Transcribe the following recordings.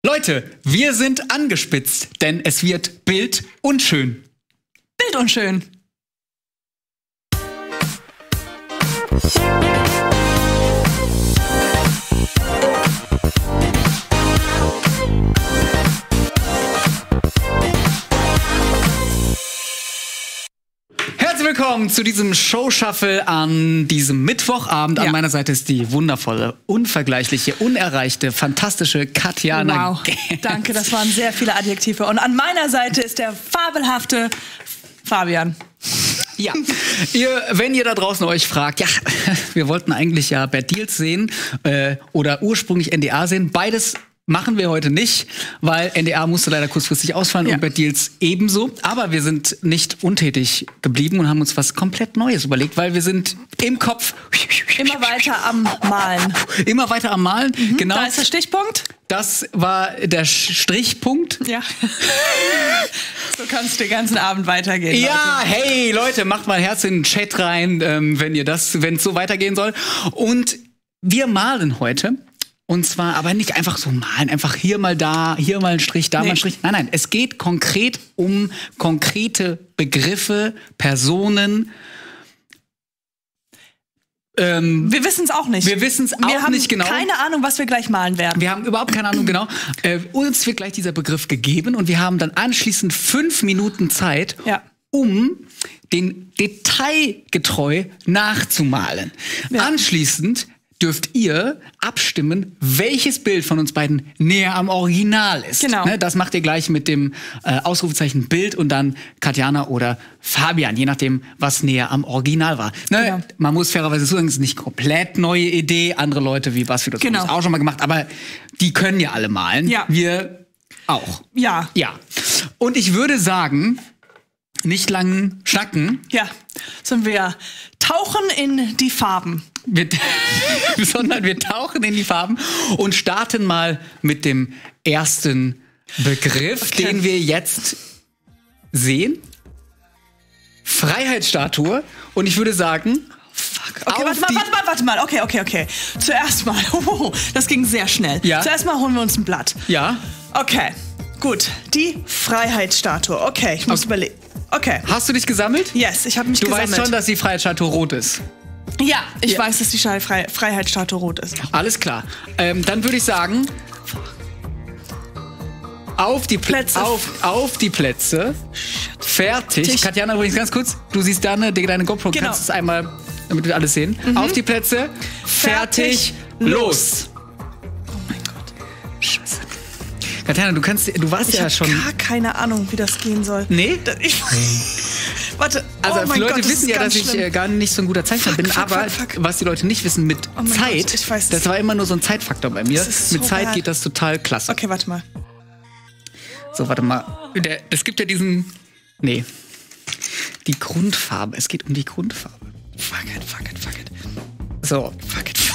Leute, wir sind angespitzt, denn es wird bildunschön. Bildunschön. Herzlich willkommen zu diesem Show-Shuffle an diesem Mittwochabend. An meiner Seite ist die wundervolle, unvergleichliche, unerreichte, fantastische Katjana. Wow, danke, das waren sehr viele Adjektive. Und an meiner Seite ist der fabelhafte Fabian. Ja, wenn ihr da draußen euch fragt, ja, wir wollten eigentlich ja Bad Deals sehen oder ursprünglich NDA sehen, beides machen wir heute nicht, weil NDA musste leider kurzfristig ausfallen und Bad Deals ebenso. Aber wir sind nicht untätig geblieben und haben uns was komplett Neues überlegt, weil wir sind im Kopf immer weiter am Malen. Immer weiter am Malen, genau. Da ist der Stichpunkt. Das war der Strichpunkt. Ja. So kannst du den ganzen Abend weitergehen. Ja, Leute. Hey Leute, macht mal ein Herz in den Chat rein, wenn es so weitergehen soll. Und wir malen heute. Und zwar aber nicht einfach so malen, einfach hier mal da, hier mal ein Strich, da mal ein Strich. Nein, es geht konkret um konkrete Begriffe, Personen. Wir wissen es auch nicht. Wir wissen es auch nicht genau. Wir haben keine Ahnung, was wir gleich malen werden. Wir haben überhaupt keine Ahnung genau. Uns wird gleich dieser Begriff gegeben und wir haben dann anschließend 5 Minuten Zeit, um den detailgetreu nachzumalen. Ja. Anschließend dürft ihr abstimmen, welches Bild von uns beiden näher am Original ist. Genau. Ne, das macht ihr gleich mit dem Ausrufezeichen Bild und dann Katjana oder Fabian, je nachdem, was näher am Original war. Ne, genau. Man muss fairerweise sagen, es ist nicht komplett neue Idee. Andere Leute wie BuzzFeed das auch schon mal gemacht, aber die können ja alle malen. Ja. Wir auch. Ja. Ja. Und ich würde sagen, nicht lang schnacken. Ja, sondern wir tauchen in die Farben. Sondern wir tauchen in die Farben und starten mal mit dem ersten Begriff, den wir jetzt sehen. Freiheitsstatue. Und ich würde sagen... Okay, warte mal. Okay. Zuerst mal. Das ging sehr schnell. Ja. Zuerst mal holen wir uns ein Blatt. Ja. Okay, gut. Die Freiheitsstatue. Okay, ich muss überlegen. Okay. Hast du dich gesammelt? Yes, ich habe mich gesammelt. Du weißt schon, dass die Freiheitsstatue rot ist? Ja, ich weiß, dass die Freiheitsstatue rot ist. Alles klar. Dann würde ich sagen, auf die Plätze. Auf die Plätze. Fertig. Katjana, übrigens ganz kurz. Du siehst deine GoPro. Genau. Kannst es einmal, damit wir alles sehen. Auf die Plätze. Fertig. Los. Oh mein Gott. Scheiße. Katjana, du warst ja schon... Ich habe gar keine Ahnung, wie das gehen soll. Nee? Warte. Also viele Leute wissen ja, dass ich gar nicht so ein guter Zeichner bin, aber was die Leute nicht wissen mit Zeit, das war immer nur so ein Zeitfaktor bei mir. Mit Zeit geht das total klasse. Okay, warte mal. So, warte mal. Es gibt ja diesen... Nee. Die Grundfarbe. Es geht um die Grundfarbe. Fuck it. So. Fuck it.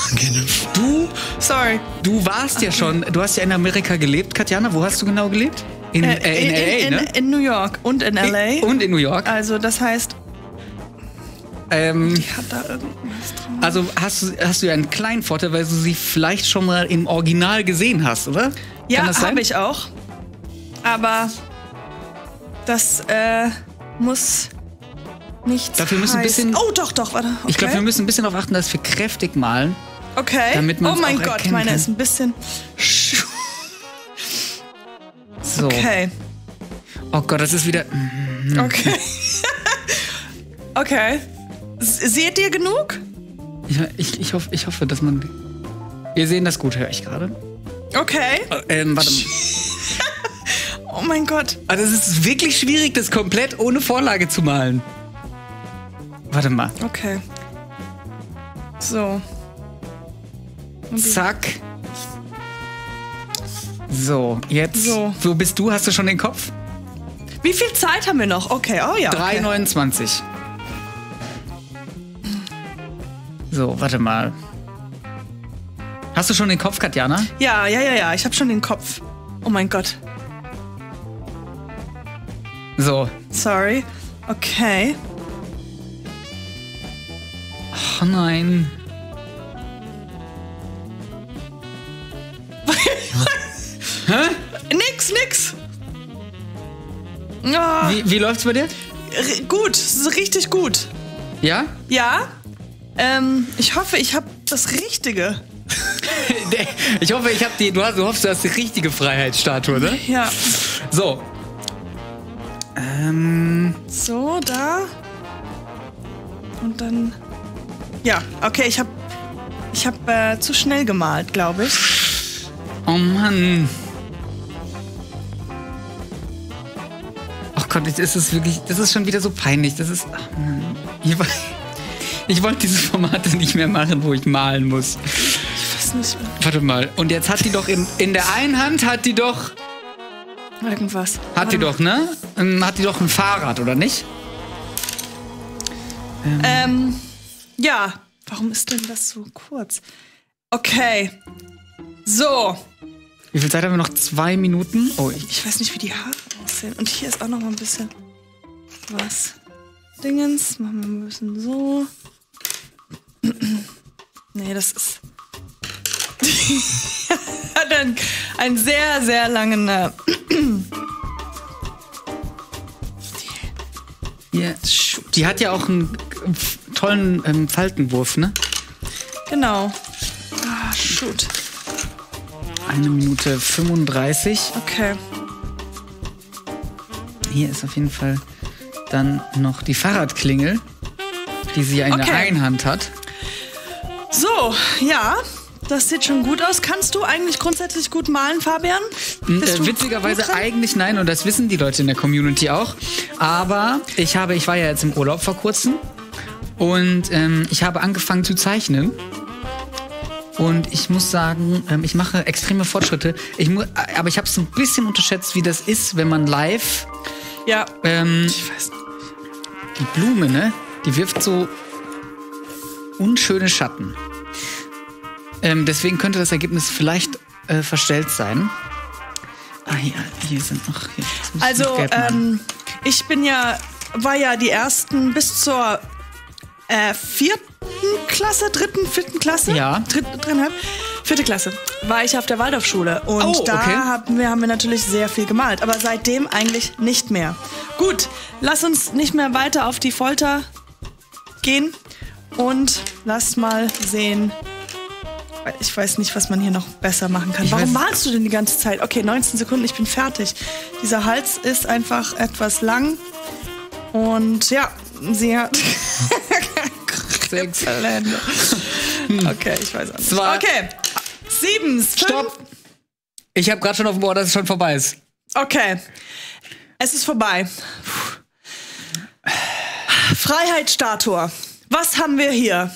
Du warst ja schon... Du hast ja in Amerika gelebt, Katjana. Wo hast du genau gelebt? In LA, ne? In New York und in LA. Und in New York. Also das heißt, die hat da irgendwas drin. Also hast du ja einen kleinen Vorteil, weil du sie vielleicht schon mal im Original gesehen hast, oder? Ja, habe ich auch. Aber das muss nichts Dafür müssen ein bisschen... Oh, doch, warte. Okay. Ich glaube, wir müssen ein bisschen darauf achten, dass wir kräftig malen. Okay. Damit oh mein Gott, meine ist ein bisschen... So. Okay. Oh Gott, das ist wieder... Okay. Okay. Seht ihr genug? Ich hoffe, dass man... Wir sehen das gut, höre ich gerade. Okay. Warte mal. Oh mein Gott. Also es ist wirklich schwierig, das komplett ohne Vorlage zu malen. Warte mal. Okay. So. Zack. So, jetzt. So. Wo bist du? Hast du schon den Kopf? Wie viel Zeit haben wir noch? Okay, oh ja. 3,29. So, warte mal. Hast du schon den Kopf, Katjana? Ja. Ich habe schon den Kopf. Oh mein Gott. So. Sorry. Okay. Oh nein. Hä? nix. Oh. Wie läuft's bei dir? Gut, richtig gut. Ja? Ja. Ich hoffe, ich habe das Richtige. Ich hoffe, du hoffst, du hast die richtige Freiheitsstatue, ne? Ja. So. So, da. Und dann. Ja, okay, ich hab zu schnell gemalt, glaube ich. Oh Mann. Oh Gott, das ist schon wieder so peinlich. Das ist. Ach Mann. Ich wollte diese Formate nicht mehr machen, wo ich malen muss. Ich weiß nicht mehr. Warte mal. Und jetzt hat die doch in der einen Hand hat die doch. Irgendwas. Hat die doch, ne? Hat die doch ein Fahrrad, oder nicht? Ja. Warum ist denn das so kurz? Okay. So. Wie viel Zeit haben wir noch? 2 Minuten? Oh, ich weiß nicht, wie die Haare aussehen. Und hier ist auch noch mal ein bisschen was. Dingens. Machen wir ein bisschen so. Nee, das ist... hat einen sehr, sehr langen... Yeah. Die hat ja auch einen tollen Faltenwurf, ne? Genau. Shoot. 1 Minute 35. Okay. Hier ist auf jeden Fall dann noch die Fahrradklingel, die sie ja in der einen Hand hat. So, ja. Das sieht schon gut aus. Kannst du eigentlich grundsätzlich gut malen, Fabian? Witzigerweise eigentlich nein, und das wissen die Leute in der Community auch. Aber ich war ja jetzt im Urlaub vor kurzem und ich habe angefangen zu zeichnen. Und ich muss sagen, ich mache extreme Fortschritte. Aber ich habe es so ein bisschen unterschätzt, wie das ist, wenn man live... Ja, ich weiß nicht. Die Blume, ne? Die wirft so unschöne Schatten. Deswegen könnte das Ergebnis vielleicht verstellt sein. Hier sind noch... Also, ich war ja die ersten bis zur 4. Klasse, 3., 4. Klasse? Ja. 4. Klasse war ich auf der Waldorfschule. Und da haben wir natürlich sehr viel gemalt. Aber seitdem eigentlich nicht mehr. Gut, lass uns nicht mehr weiter auf die Folter gehen. Und lass mal sehen. Ich weiß nicht, was man hier noch besser machen kann. Warum malst du denn die ganze Zeit? Okay, 19 Sekunden, ich bin fertig. Dieser Hals ist einfach etwas lang. Und ja, sie hat... 6 Talente. Okay, ich weiß auch nicht. Okay, 7. Stopp! Ich habe gerade schon auf dem Ohr, dass es schon vorbei ist. Okay, es ist vorbei. Freiheitsstatue. Was haben wir hier?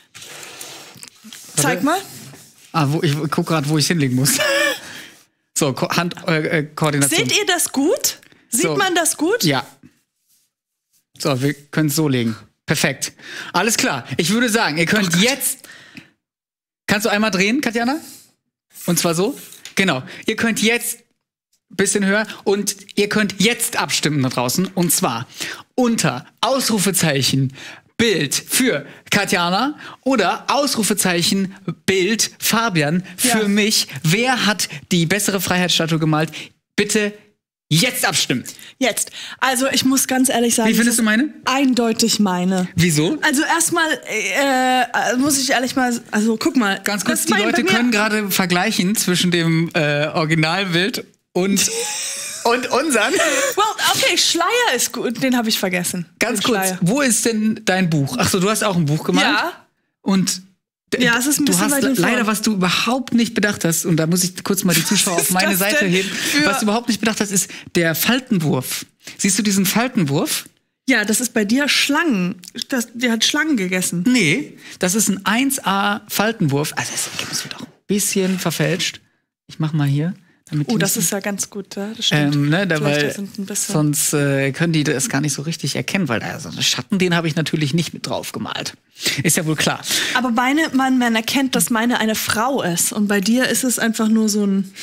Zeig mal. Ich guck gerade, wo ich hinlegen muss. So, Handkoordination. Seht ihr das gut? Sieht man das gut? Ja. So, wir können es so legen. Perfekt. Alles klar. Ich würde sagen, ihr könnt jetzt... Kannst du einmal drehen, Katjana? Und zwar so? Genau. Ihr könnt jetzt ein bisschen höher und ihr könnt jetzt abstimmen da draußen. Und zwar unter Ausrufezeichen Bild für Katjana oder Ausrufezeichen Bild Fabian für mich. Wer hat die bessere Freiheitsstatue gemalt? Bitte jetzt abstimmen. Jetzt. Also ich muss ganz ehrlich sagen. Wie findest du meine? Eindeutig meine. Wieso? Also erstmal muss ich ehrlich mal, also guck mal. Ganz kurz, die Leute können gerade vergleichen zwischen dem Originalbild und unseren. Well, okay, Schleier ist gut. Den habe ich vergessen. Ganz kurz, Schleier. Wo ist denn dein Buch? Achso, du hast auch ein Buch gemalt? Ja. Und ja, es ist ein bisschen du hast leider, was du überhaupt nicht bedacht hast, und da muss ich kurz mal die Zuschauer auf meine Seite heben, was du überhaupt nicht bedacht hast, ist der Faltenwurf. Siehst du diesen Faltenwurf? Ja, das ist bei dir Schlangen. Der hat Schlangen gegessen. Nee, das ist ein 1A Faltenwurf. Also das Ergebnis wird auch ein bisschen verfälscht. Ich mach mal hier. Das ist ja ganz gut, ja? Das stimmt. Weil sonst können die das gar nicht so richtig erkennen, weil so einen Schatten, den habe ich natürlich nicht mit drauf gemalt. Ist ja wohl klar. Aber man erkennt, dass meine eine Frau ist. Und bei dir ist es einfach nur so ein...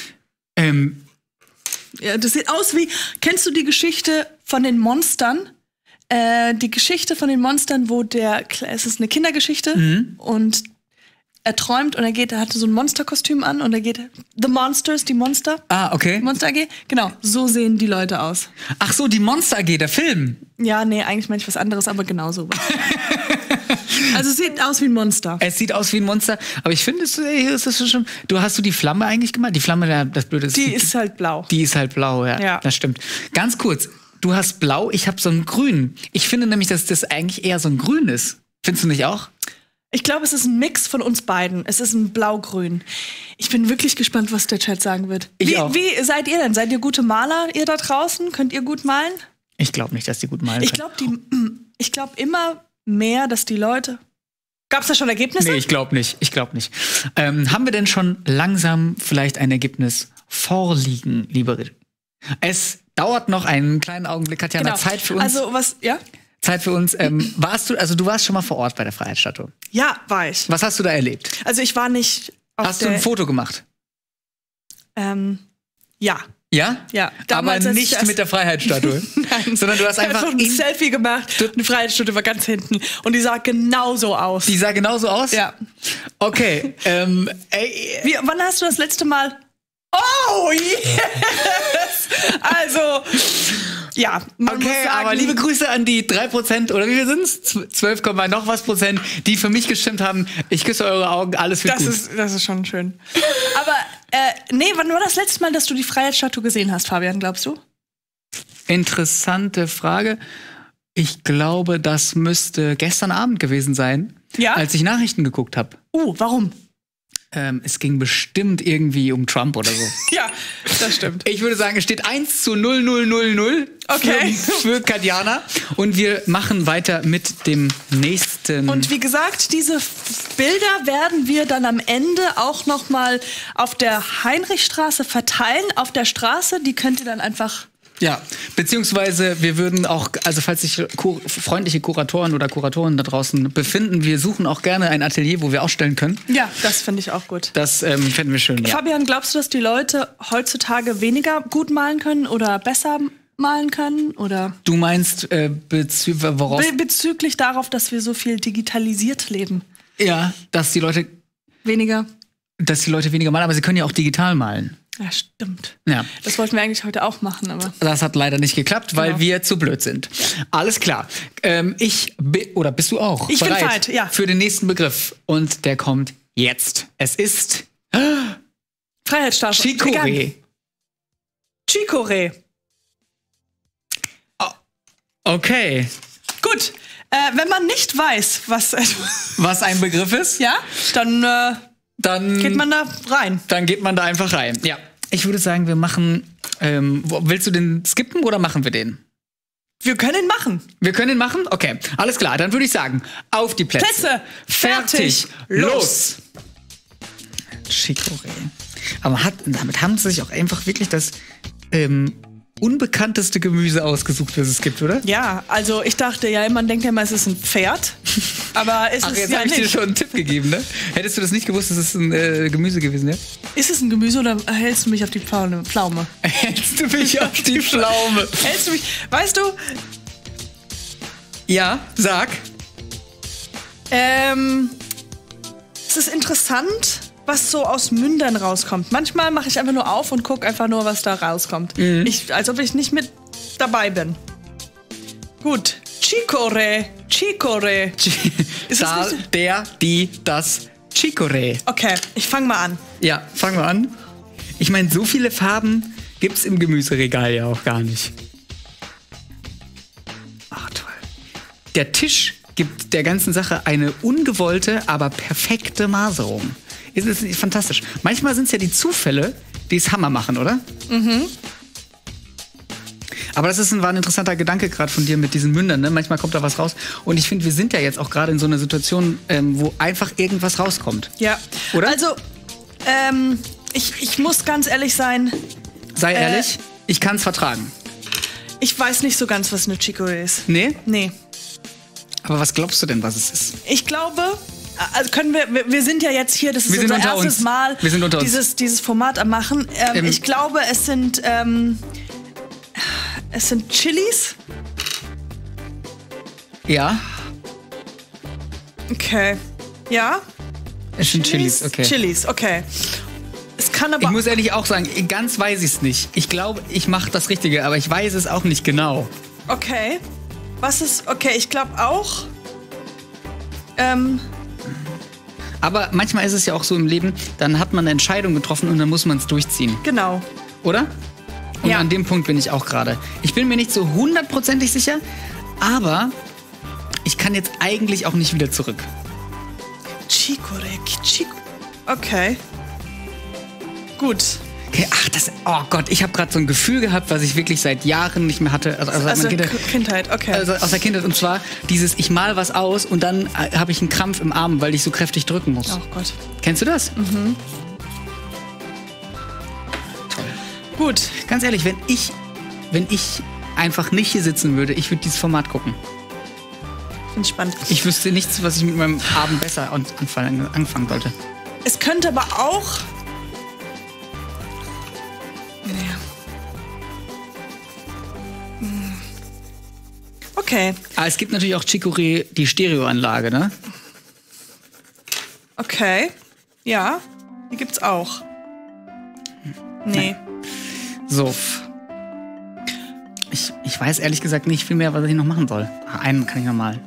ja, das sieht aus wie... Kennst du die Geschichte von den Monstern? Die Geschichte von den Monstern, wo es ist eine Kindergeschichte und er träumt und er hatte so ein Monsterkostüm an und er geht The Monsters, die Monster. Ah, okay. Monster AG. Genau, so sehen die Leute aus. Ach so, die Monster AG, der Film. Ja, nee, eigentlich meine ich was anderes, aber genau so. Also es sieht aus wie ein Monster. Es sieht aus wie ein Monster, aber ich finde, es ist schon. Hast du die Flamme eigentlich gemalt? Die Flamme, das Blöde ist. Die ist halt blau. Die ist halt blau, ja. Das stimmt. Ganz kurz, du hast blau, ich habe so ein Grün. Ich finde nämlich, dass das eigentlich eher so ein Grün ist. Findest du nicht auch? Ich glaube, es ist ein Mix von uns beiden. Es ist ein Blau-Grün. Ich bin wirklich gespannt, was der Chat sagen wird. Wie seid ihr denn? Seid ihr gute Maler, ihr da draußen? Könnt ihr gut malen? Ich glaube nicht, dass die gut malen können. Ich glaube immer mehr, dass die Leute... Gab es da schon Ergebnisse? Nee, ich glaube nicht. Haben wir denn schon langsam vielleicht ein Ergebnis vorliegen, liebe Ritt? Es dauert noch einen kleinen Augenblick, Katjana. Genau. Zeit für uns. Also, ja? Zeit für uns. Du warst schon mal vor Ort bei der Freiheitsstatue? Ja, war ich. Was hast du da erlebt? Also, ich war nicht Hast du ein Foto gemacht? Ja. Ja? Ja. Damals, aber nicht mit der Freiheitsstatue. Nein. Sondern du hast einfach ein Selfie gemacht. Die Freiheitsstatue war ganz hinten. Und die sah genauso aus. Die sah genauso aus? Ja. Okay. Wann hast du das letzte Mal... Oh, yes! Also... Ja, man muss sagen, aber liebe Grüße an die 3%, oder wie viel sind's? 12, noch was Prozent, die für mich gestimmt haben. Ich küsse eure Augen, alles wird gut. Das ist schon schön. Aber, wann war das letzte Mal, dass du die Freiheitsstatue gesehen hast, Fabian, glaubst du? Interessante Frage. Ich glaube, das müsste gestern Abend gewesen sein, als ich Nachrichten geguckt habe. Warum? Es ging bestimmt irgendwie um Trump oder so. Ja, das stimmt. Ich würde sagen, es steht 1:0000 für Katjana. Und wir machen weiter mit dem nächsten. Und wie gesagt, diese Bilder werden wir dann am Ende auch noch mal auf der Heinrichstraße verteilen. Auf der Straße, die könnt ihr dann einfach... Ja, beziehungsweise wir würden auch, also falls sich freundliche Kuratoren oder Kuratoren da draußen befinden, wir suchen auch gerne ein Atelier, wo wir ausstellen können. Ja, das finde ich auch gut. Das fänden wir schön, ja. Fabian, glaubst du, dass die Leute heutzutage weniger gut malen können oder besser malen können? Oder? Du meinst worauf? Bezüglich darauf, dass wir so viel digitalisiert leben. Ja, dass die Leute weniger malen, aber sie können ja auch digital malen. Ja, stimmt. Ja. Das wollten wir eigentlich heute auch machen, aber... Das hat leider nicht geklappt, weil wir zu blöd sind. Ja. Alles klar. Oder bist du auch Ich bereit bin bereit, ja. Für den nächsten Begriff? Und der kommt jetzt. Es ist... Freiheitsstatue. Chicorée. Chicorée. Oh. Okay. Gut. Wenn man nicht weiß, was ein Begriff ist, ja, dann geht man da rein. Dann geht man da einfach rein. Ja. Ich würde sagen, wir machen. Willst du den skippen oder machen wir den? Wir können ihn machen. Wir können ihn machen? Okay. Alles klar. Dann würde ich sagen, auf die Plätze. Plätze. Fertig. Los. Chicorée. Aber damit haben sie sich auch einfach wirklich das unbekannteste Gemüse ausgesucht, das es gibt, oder? Ja, also ich dachte ja, man denkt ja immer, es ist ein Pferd. Aber ist es jetzt ja habe ich nicht. dir schon einen Tipp gegeben, ne? Hättest du das nicht gewusst, dass es ein Gemüse gewesen wäre? Ist es ein Gemüse oder hältst du mich auf die Pflaume? Hältst du mich auf die Pflaume? Hältst du mich, weißt du? Ja, sag. Es ist interessant, was so aus Mündern rauskommt. Manchmal mache ich einfach nur auf und gucke einfach nur, was da rauskommt. Als ob ich nicht mit dabei bin. Gut. Chicorée. Ist das Chicorée. Okay, ich fange mal an. Ja, fangen wir an. Ich meine, so viele Farben gibt's im Gemüseregal ja auch gar nicht. Ach, toll. Der Tisch gibt der ganzen Sache eine ungewollte, aber perfekte Maserung. Ist fantastisch. Manchmal sind es ja die Zufälle, die es Hammer machen, oder? Mhm. Aber das war ein interessanter Gedanke gerade von dir mit diesen Mündern. Ne? Manchmal kommt da was raus. Und ich finde, wir sind ja jetzt auch gerade in so einer Situation, wo einfach irgendwas rauskommt. Ja. Oder? Also, ich muss ganz ehrlich sein. Sei ehrlich, ich kann es vertragen. Ich weiß nicht so ganz, was eine Chicorée ist. Nee? Nee. Aber was glaubst du denn, was es ist? Ich glaube... Also wir sind ja jetzt hier, das ist unser erstes Mal, dieses Format am Machen. Ich glaube, es sind Chilis. Ja. Okay. Ja. Es sind Chilis, okay. Chilis, okay. Es kann aber... Ich muss ehrlich auch sagen, ganz weiß ich es nicht. Ich glaube, ich mache das Richtige, aber ich weiß es auch nicht genau. Okay. Was ist... Okay, ich glaube auch... Aber manchmal ist es ja auch so im Leben, dann hat man eine Entscheidung getroffen und dann muss man es durchziehen. Genau. Oder? Und ja. An dem Punkt bin ich auch gerade. Ich bin mir nicht so 100% sicher, aber ich kann jetzt eigentlich auch nicht wieder zurück. Chicorée. Okay. Gut. Okay, oh Gott, ich habe gerade so ein Gefühl gehabt, was ich wirklich seit Jahren nicht mehr hatte. Also Kindheit, okay. Also aus der Kindheit. Und zwar ich mal was aus und dann habe ich einen Krampf im Arm, weil ich so kräftig drücken muss. Oh Gott. Kennst du das? Mhm. Toll. Gut. Ganz ehrlich, wenn ich einfach nicht hier sitzen würde, ich würde dieses Format gucken. Finde ich spannend. Ich wüsste nichts, was ich mit meinem Abend besser anfangen sollte. Es könnte aber auch... Okay. Aber es gibt natürlich auch Chicorée, die Stereoanlage, ne? Okay. Ja, die gibt's auch. Nee. So. Ich weiß ehrlich gesagt nicht viel mehr, was ich noch machen soll. Einen kann ich noch mal.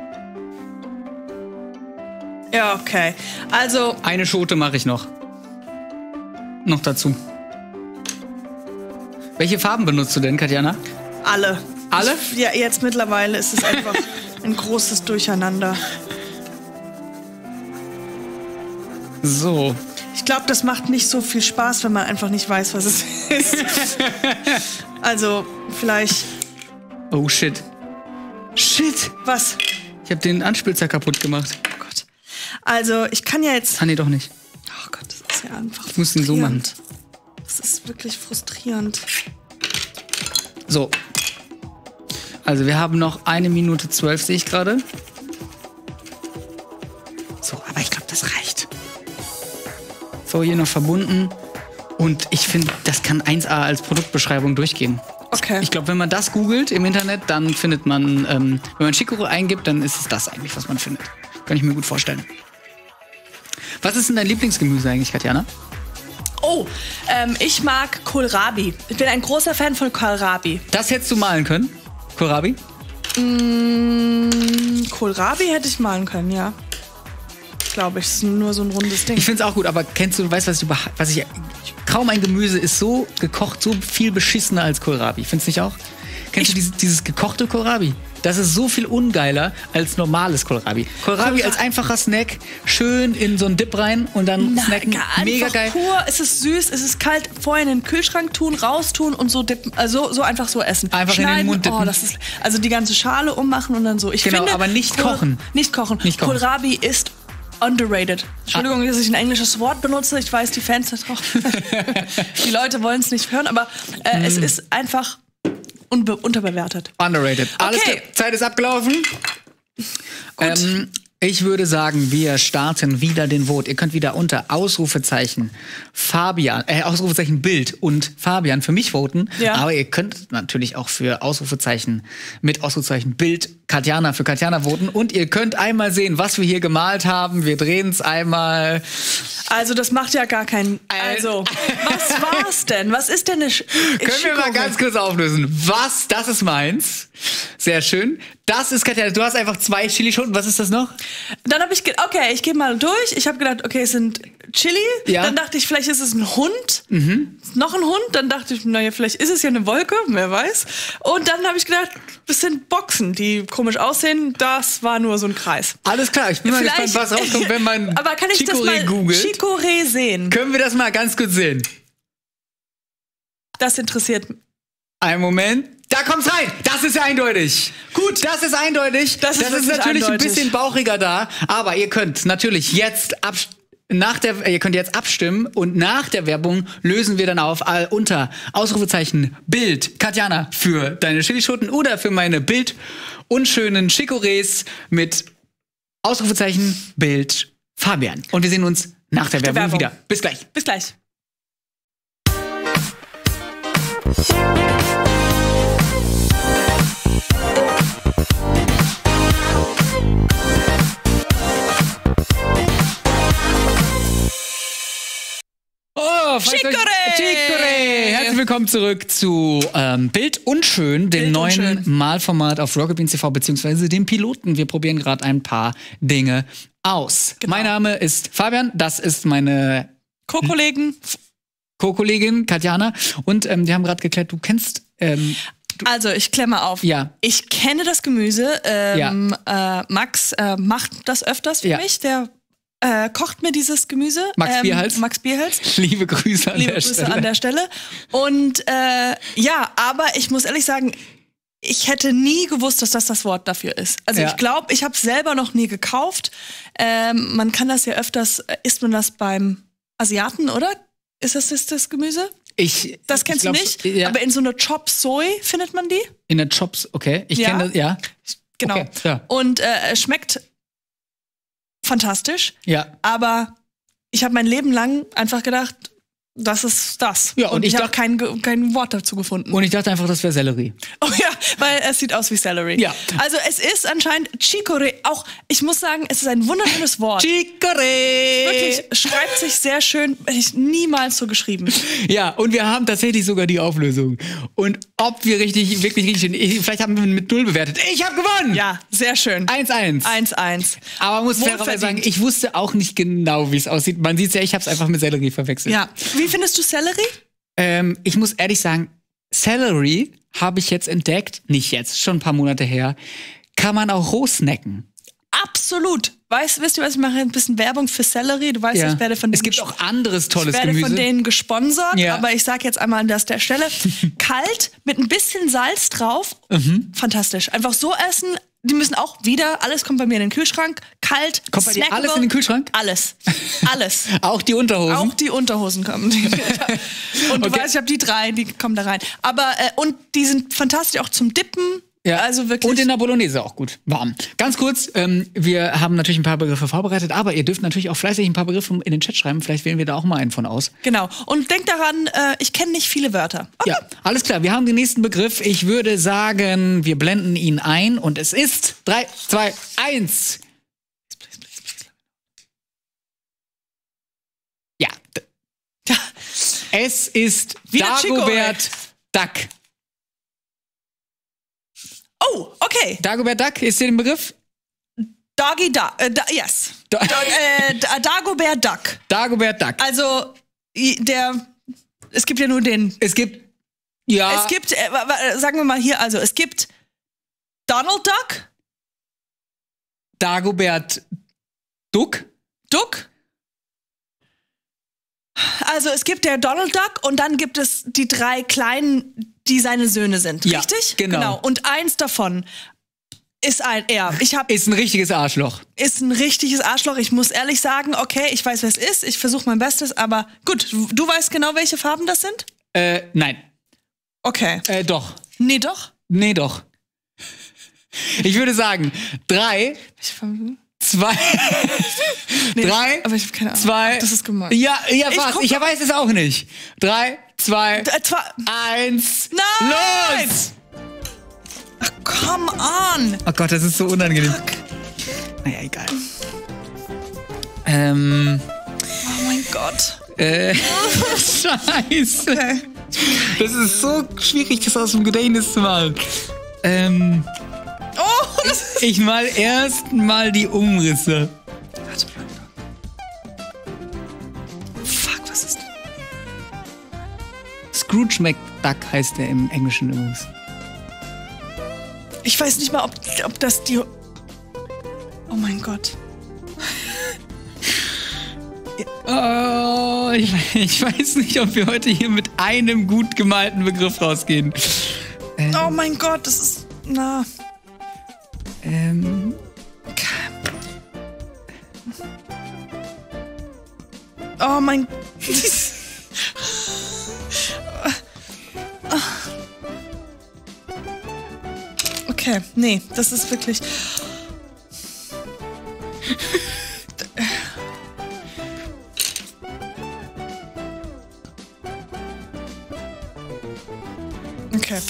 Ja, okay. Also... Eine Schote mache ich noch. Noch dazu. Welche Farben benutzt du denn, Katjana? Alle. Alle? Ja, jetzt mittlerweile ist es einfach ein großes Durcheinander. So. Ich glaube, das macht nicht so viel Spaß, wenn man einfach nicht weiß, was es ist. Also, vielleicht... Oh, shit. Shit! Was? Ich habe den Anspitzer kaputt gemacht. Oh Gott. Also, ich kann ja jetzt... Ah, nee, doch nicht. Oh Gott, das ist ja einfach Ich muss den so machen. Das ist wirklich frustrierend. So. Also wir haben noch 1 Minute 12, sehe ich gerade. So, aber ich glaube, das reicht. So, hier noch verbunden. Und ich finde, das kann 1A als Produktbeschreibung durchgehen. Okay. Ich glaube, wenn man das googelt im Internet, dann findet man, wenn man Chicorée eingibt, dann ist es das eigentlich, was man findet. Kann ich mir gut vorstellen. Was ist denn dein Lieblingsgemüse eigentlich, Katjana? Oh, ich mag Kohlrabi. Ich bin ein großer Fan von Kohlrabi. Das hättest du malen können? Kohlrabi? Kohlrabi hätte ich malen können, ja. Glaube ich, ist nur so ein rundes Ding. Ich finde es auch gut, aber weißt du, was ich kaum ein Gemüse ist so gekocht, so viel beschissener als Kohlrabi. Findest du nicht auch? Kennst du dieses gekochte Kohlrabi? Das ist so viel ungeiler als normales Kohlrabi. Kohlrabi als einfacher Snack, schön in so einen Dip rein und dann snacken. Mega geil. Pur, es ist süß, es ist kalt, vorher in den Kühlschrank tun, raustun und so dippen, also so einfach so essen. Einfach schneiden, in den Mund dippen. Oh, das ist, also die ganze Schale ummachen und dann so. Ich genau, finde, aber nicht kochen. Nicht kochen. Kohlrabi ist underrated. Entschuldigung, dass ich ein englisches Wort benutze. Ich weiß, die Fans da drauf. Die Leute wollen es nicht hören, aber es ist einfach unterbewertet. Underrated. Alles klar. Zeit ist abgelaufen. Ich würde sagen, wir starten wieder den Vote. Ihr könnt wieder unter Ausrufezeichen Ausrufezeichen Bild und Fabian für mich voten. Ja. Aber ihr könnt natürlich auch für Ausrufezeichen mit Ausrufezeichen Bild Katjana für Katjana voten. Und ihr könnt einmal sehen, was wir hier gemalt haben. Wir drehen es einmal. Also das macht ja gar keinen... Also, was war's denn? Was ist denn eine Können wir mal ganz kurz auflösen. Das ist meins. Sehr schön. Das ist Katjana. Du hast einfach 2 Chilischoten. Was ist das noch? Dann habe ich okay, ich gehe mal durch. Ich habe gedacht, okay, es sind Chili. Ja. Dann dachte ich, vielleicht ist es ein Hund. Noch ein Hund. Dann dachte ich, naja, vielleicht ist es ja eine Wolke. Wer weiß. Und dann habe ich gedacht, das sind Boxen, die komisch aussehen. Das war nur so ein Kreis. Alles klar. Ich bin mal gespannt, was rauskommt, wenn man aber kann ich das mal googelt. Chicorée sehen? Können wir das mal ganz kurz sehen? Das interessiert mich. Einen Moment. Da kommt's rein. Das ist eindeutig. Gut, das ist eindeutig. Das ist natürlich eindeutig. Ein bisschen bauchiger da, aber ihr könnt natürlich jetzt ihr könnt jetzt abstimmen und nach der Werbung lösen wir dann auf unter Ausrufezeichen Bild Katjana für deine Chilischoten oder für meine Bild unschönen Chicorées mit Ausrufezeichen Bild Fabian. Und wir sehen uns nach der Werbung wieder. Bis gleich. Bis gleich. willkommen zurück zu Bild und Schön, dem neuen Malformat auf Rocket Beans TV, beziehungsweise dem Piloten. Wir probieren gerade ein paar Dinge aus. Genau. Mein Name ist Fabian, das ist meine Co-Kollegin Katjana. Und wir haben gerade geklärt, du kennst... Also, ich klemme auf. Ja. Ich kenne das Gemüse. Max macht das öfters für mich. Der kocht mir dieses Gemüse. Max Bierhals. Liebe Grüße an der Stelle. Und aber ich muss ehrlich sagen, ich hätte nie gewusst, dass das Wort dafür ist. Also ich glaube, ich habe es selber noch nie gekauft. Man kann das ja öfters, isst man das beim Asiaten, oder? Ist das Gemüse? Das kennst du nicht? Ja. Aber in so einer Chop Suey findet man die? In der Chops, okay. Ich kenne das, ja. Genau. Okay, ja. Und schmeckt fantastisch. Ja. Aber ich habe mein Leben lang einfach gedacht, das ist das. Ja, und ich habe kein Wort dazu gefunden. Und ich dachte einfach, das wäre Sellerie. Oh ja, weil es sieht aus wie Sellerie. Ja. Also es ist anscheinend Chicorée. Auch, ich muss sagen, es ist ein wunderschönes Wort. Chicorée! Wirklich, schreibt sich sehr schön. Hätte ich niemals so geschrieben. Ja, und wir haben tatsächlich sogar die Auflösung. Und ob wir wirklich richtig sind, vielleicht haben wir mit 0 bewertet. Ich habe gewonnen! Ja, sehr schön. 1-1. 1-1. Aber man muss fairerweise sagen, ich wusste auch nicht genau, wie es aussieht. Man sieht ja, ich habe es einfach mit Sellerie verwechselt. Ja. Wie findest du Sellerie? Ich muss ehrlich sagen, Sellerie habe ich jetzt entdeckt, nicht jetzt, schon ein paar Monate her, kann man auch roh snacken. Absolut. Wisst ihr was, ich mache ein bisschen Werbung für Sellerie. Du weißt, ich werde von denen... Es gibt auch anderes tolles Gemüse. Ich werde von denen gesponsert, aber ich sage jetzt einmal an der Stelle, kalt, mit ein bisschen Salz drauf, fantastisch. Einfach so essen. Die müssen auch wieder, alles kommt bei mir in den Kühlschrank, kalt, kommt bei dir alles in den Kühlschrank? Alles. Auch die Unterhosen? Auch die Unterhosen kommen. Und du weißt, ich habe die 3, die kommen da rein. Aber, und die sind fantastisch auch zum Dippen. Ja, also wirklich. Und in der Bolognese auch gut, warm. Ganz kurz, wir haben natürlich ein paar Begriffe vorbereitet, aber ihr dürft natürlich auch fleißig ein paar Begriffe in den Chat schreiben. Vielleicht wählen wir da auch mal einen von aus. Genau. Und denkt daran, ich kenne nicht viele Wörter. Okay. Ja, alles klar. Wir haben den nächsten Begriff. Ich würde sagen, wir blenden ihn ein und es ist 3, 2, 1. Ja. Es ist Dagobert Duck. Oh, okay. Dagobert Duck, ist dir der Begriff? Doggy Duck, yes. Dagobert Duck. Dagobert Duck. Also, es gibt ja nur den... Es gibt, sagen wir mal hier, also, es gibt Donald Duck. Dagobert Duck. Also, es gibt der Donald Duck und dann gibt es die 3 kleinen, die seine Söhne sind, richtig? Genau. Und eins davon ist ist ein richtiges Arschloch. Ist ein richtiges Arschloch. Ich muss ehrlich sagen, okay, ich weiß, wer es ist. Ich versuche mein Bestes, aber gut, du weißt genau, welche Farben das sind? Nein. Okay. Doch. Nee, doch? Nee, doch. Ich würde sagen, 3, 2, nee, 3, aber ich habe keine Ahnung. 2, das ist gemein. Ja, was? Ich weiß es auch nicht. 3, 2, 1, nein! Los! Ach, come on! Oh Gott, das ist so unangenehm. Naja, egal. Oh mein Gott. Scheiße. Okay. Das ist so schwierig, das aus dem Gedächtnis zu malen. Ich mal erst mal die Umrisse. Fuck, was ist das? Scrooge McDuck heißt der im Englischen übrigens. Ich weiß nicht mal, ob das die... Oh mein Gott. Oh, ich weiß nicht, ob wir heute hier mit einem gut gemalten Begriff rausgehen. Oh mein Gott, das ist... Na... Oh mein... Okay, nee, das ist wirklich... Okay.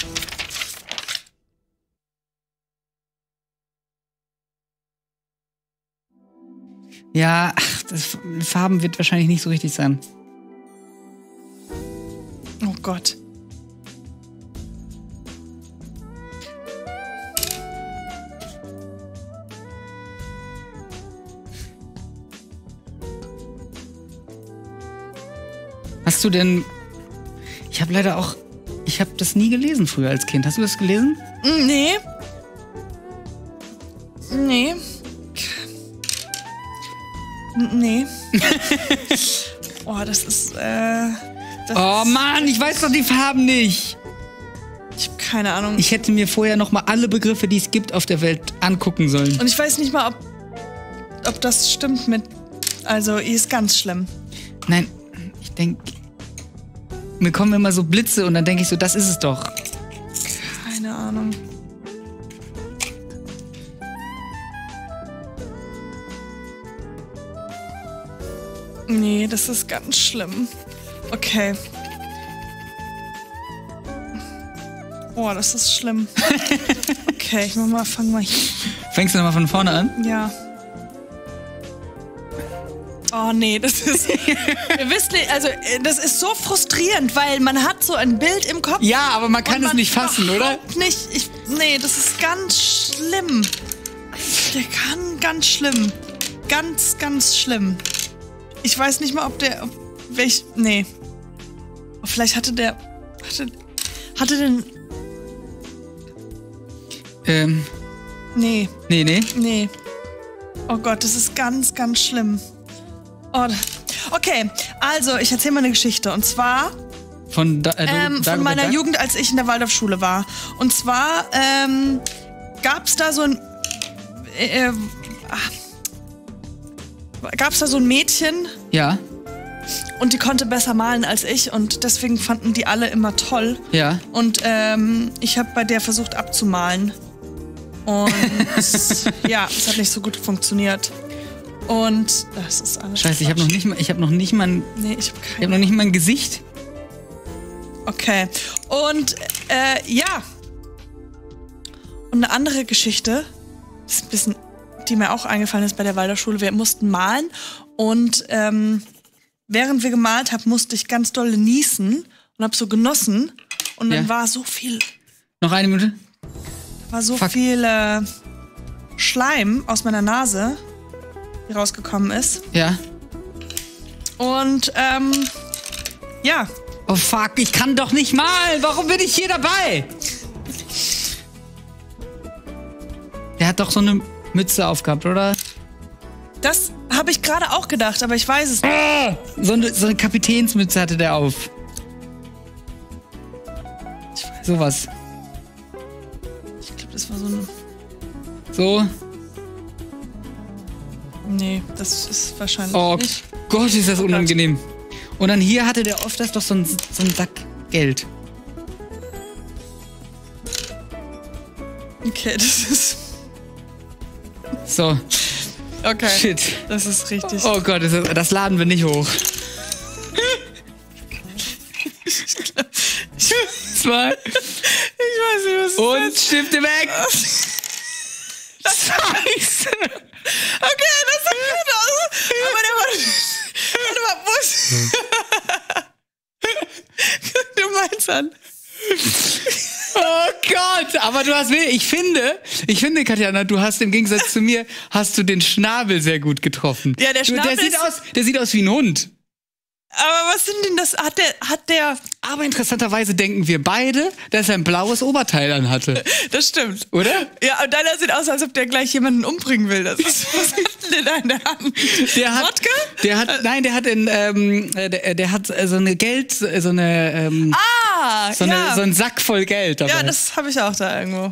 Ja, Farben wird wahrscheinlich nicht so richtig sein. Oh Gott. Hast du denn... Ich habe leider auch... Ich habe das nie gelesen früher als Kind. Hast du das gelesen? Nee. Oh, das ist, oh Mann, ich weiß doch die Farben nicht. Ich habe keine Ahnung. Ich hätte mir vorher noch mal alle Begriffe, die es gibt auf der Welt, angucken sollen. Und ich weiß nicht mal, ob das stimmt mit... Also, ist ganz schlimm. Nein, ich denke... Mir kommen immer so Blitze und dann denke ich so, das ist es doch. Keine Ahnung. Nee, das ist ganz schlimm. Okay. Oh, das ist schlimm. Okay, fang mal hier. Fängst du nochmal von vorne an? Ja. Oh nee, das ist... Ihr wisst nicht, also das ist so frustrierend, weil man hat so ein Bild im Kopf. Ja, aber man kann es nicht fassen, oder? Nicht. Nee, das ist ganz schlimm. Der kann ganz schlimm. Ganz, ganz schlimm. Ich weiß nicht mal, ob der... Nee. Vielleicht hatte der... Hatte den... Nee. Nee. Oh Gott, das ist ganz, ganz schlimm. Oh, okay, also ich erzähle mal eine Geschichte. Und zwar von meiner Jugend, als ich in der Waldorfschule war. Und zwar gab's da so ein Mädchen. Ja. Und die konnte besser malen als ich. Und deswegen fanden die alle immer toll. Ja. Und ich habe bei der versucht abzumalen. Und ja, es hat nicht so gut funktioniert. Und das ist alles. Scheiße, ich habe noch nicht mal ein Gesicht. Okay. Und ja. Und eine andere Geschichte, ist ein bisschen, die mir auch eingefallen ist bei der Waldorfschule. Wir mussten malen und während wir gemalt haben, musste ich ganz dolle niesen und habe so genossen. Und dann war so viel. Noch eine Minute. War so viel Schleim aus meiner Nase, die rausgekommen ist. Ja. Und, ja. Oh fuck, ich kann doch nicht malen. Warum bin ich hier dabei? Der hat doch so eine Mütze aufgehabt, oder? Das habe ich gerade auch gedacht, aber ich weiß es nicht. So eine Kapitänsmütze hatte der auf. Sowas. Ich glaube, das war so eine... So. Nee, das ist wahrscheinlich nicht. Oh Gott, ist das unangenehm. Und dann hier hatte der oft doch so einen Sack Geld. Okay, das ist... So. Okay. Shit. Das ist richtig. Oh Gott, das laden wir nicht hoch. 2. Ich weiß nicht, was und Stifte weg. Scheiße. Okay, das sieht gut aus. Aber der war... Warte mal, Guck dir meins an. Oh Gott, aber du hast... Ich finde, Katjana, du hast im Gegensatz zu mir, hast du den Schnabel sehr gut getroffen. Ja, der Schnabel der sieht aus wie ein Hund. Aber was sind denn das? Hat der... Aber interessanterweise denken wir beide, dass er ein blaues Oberteil anhatte. Das stimmt. Oder? Ja, und deiner sieht aus, als ob der gleich jemanden umbringen will. Das ist, was ist denn da in der Hand? Wodka? Der hat so eine Geld... So einen Sack voll Geld dabei. Ja, das habe ich auch da irgendwo.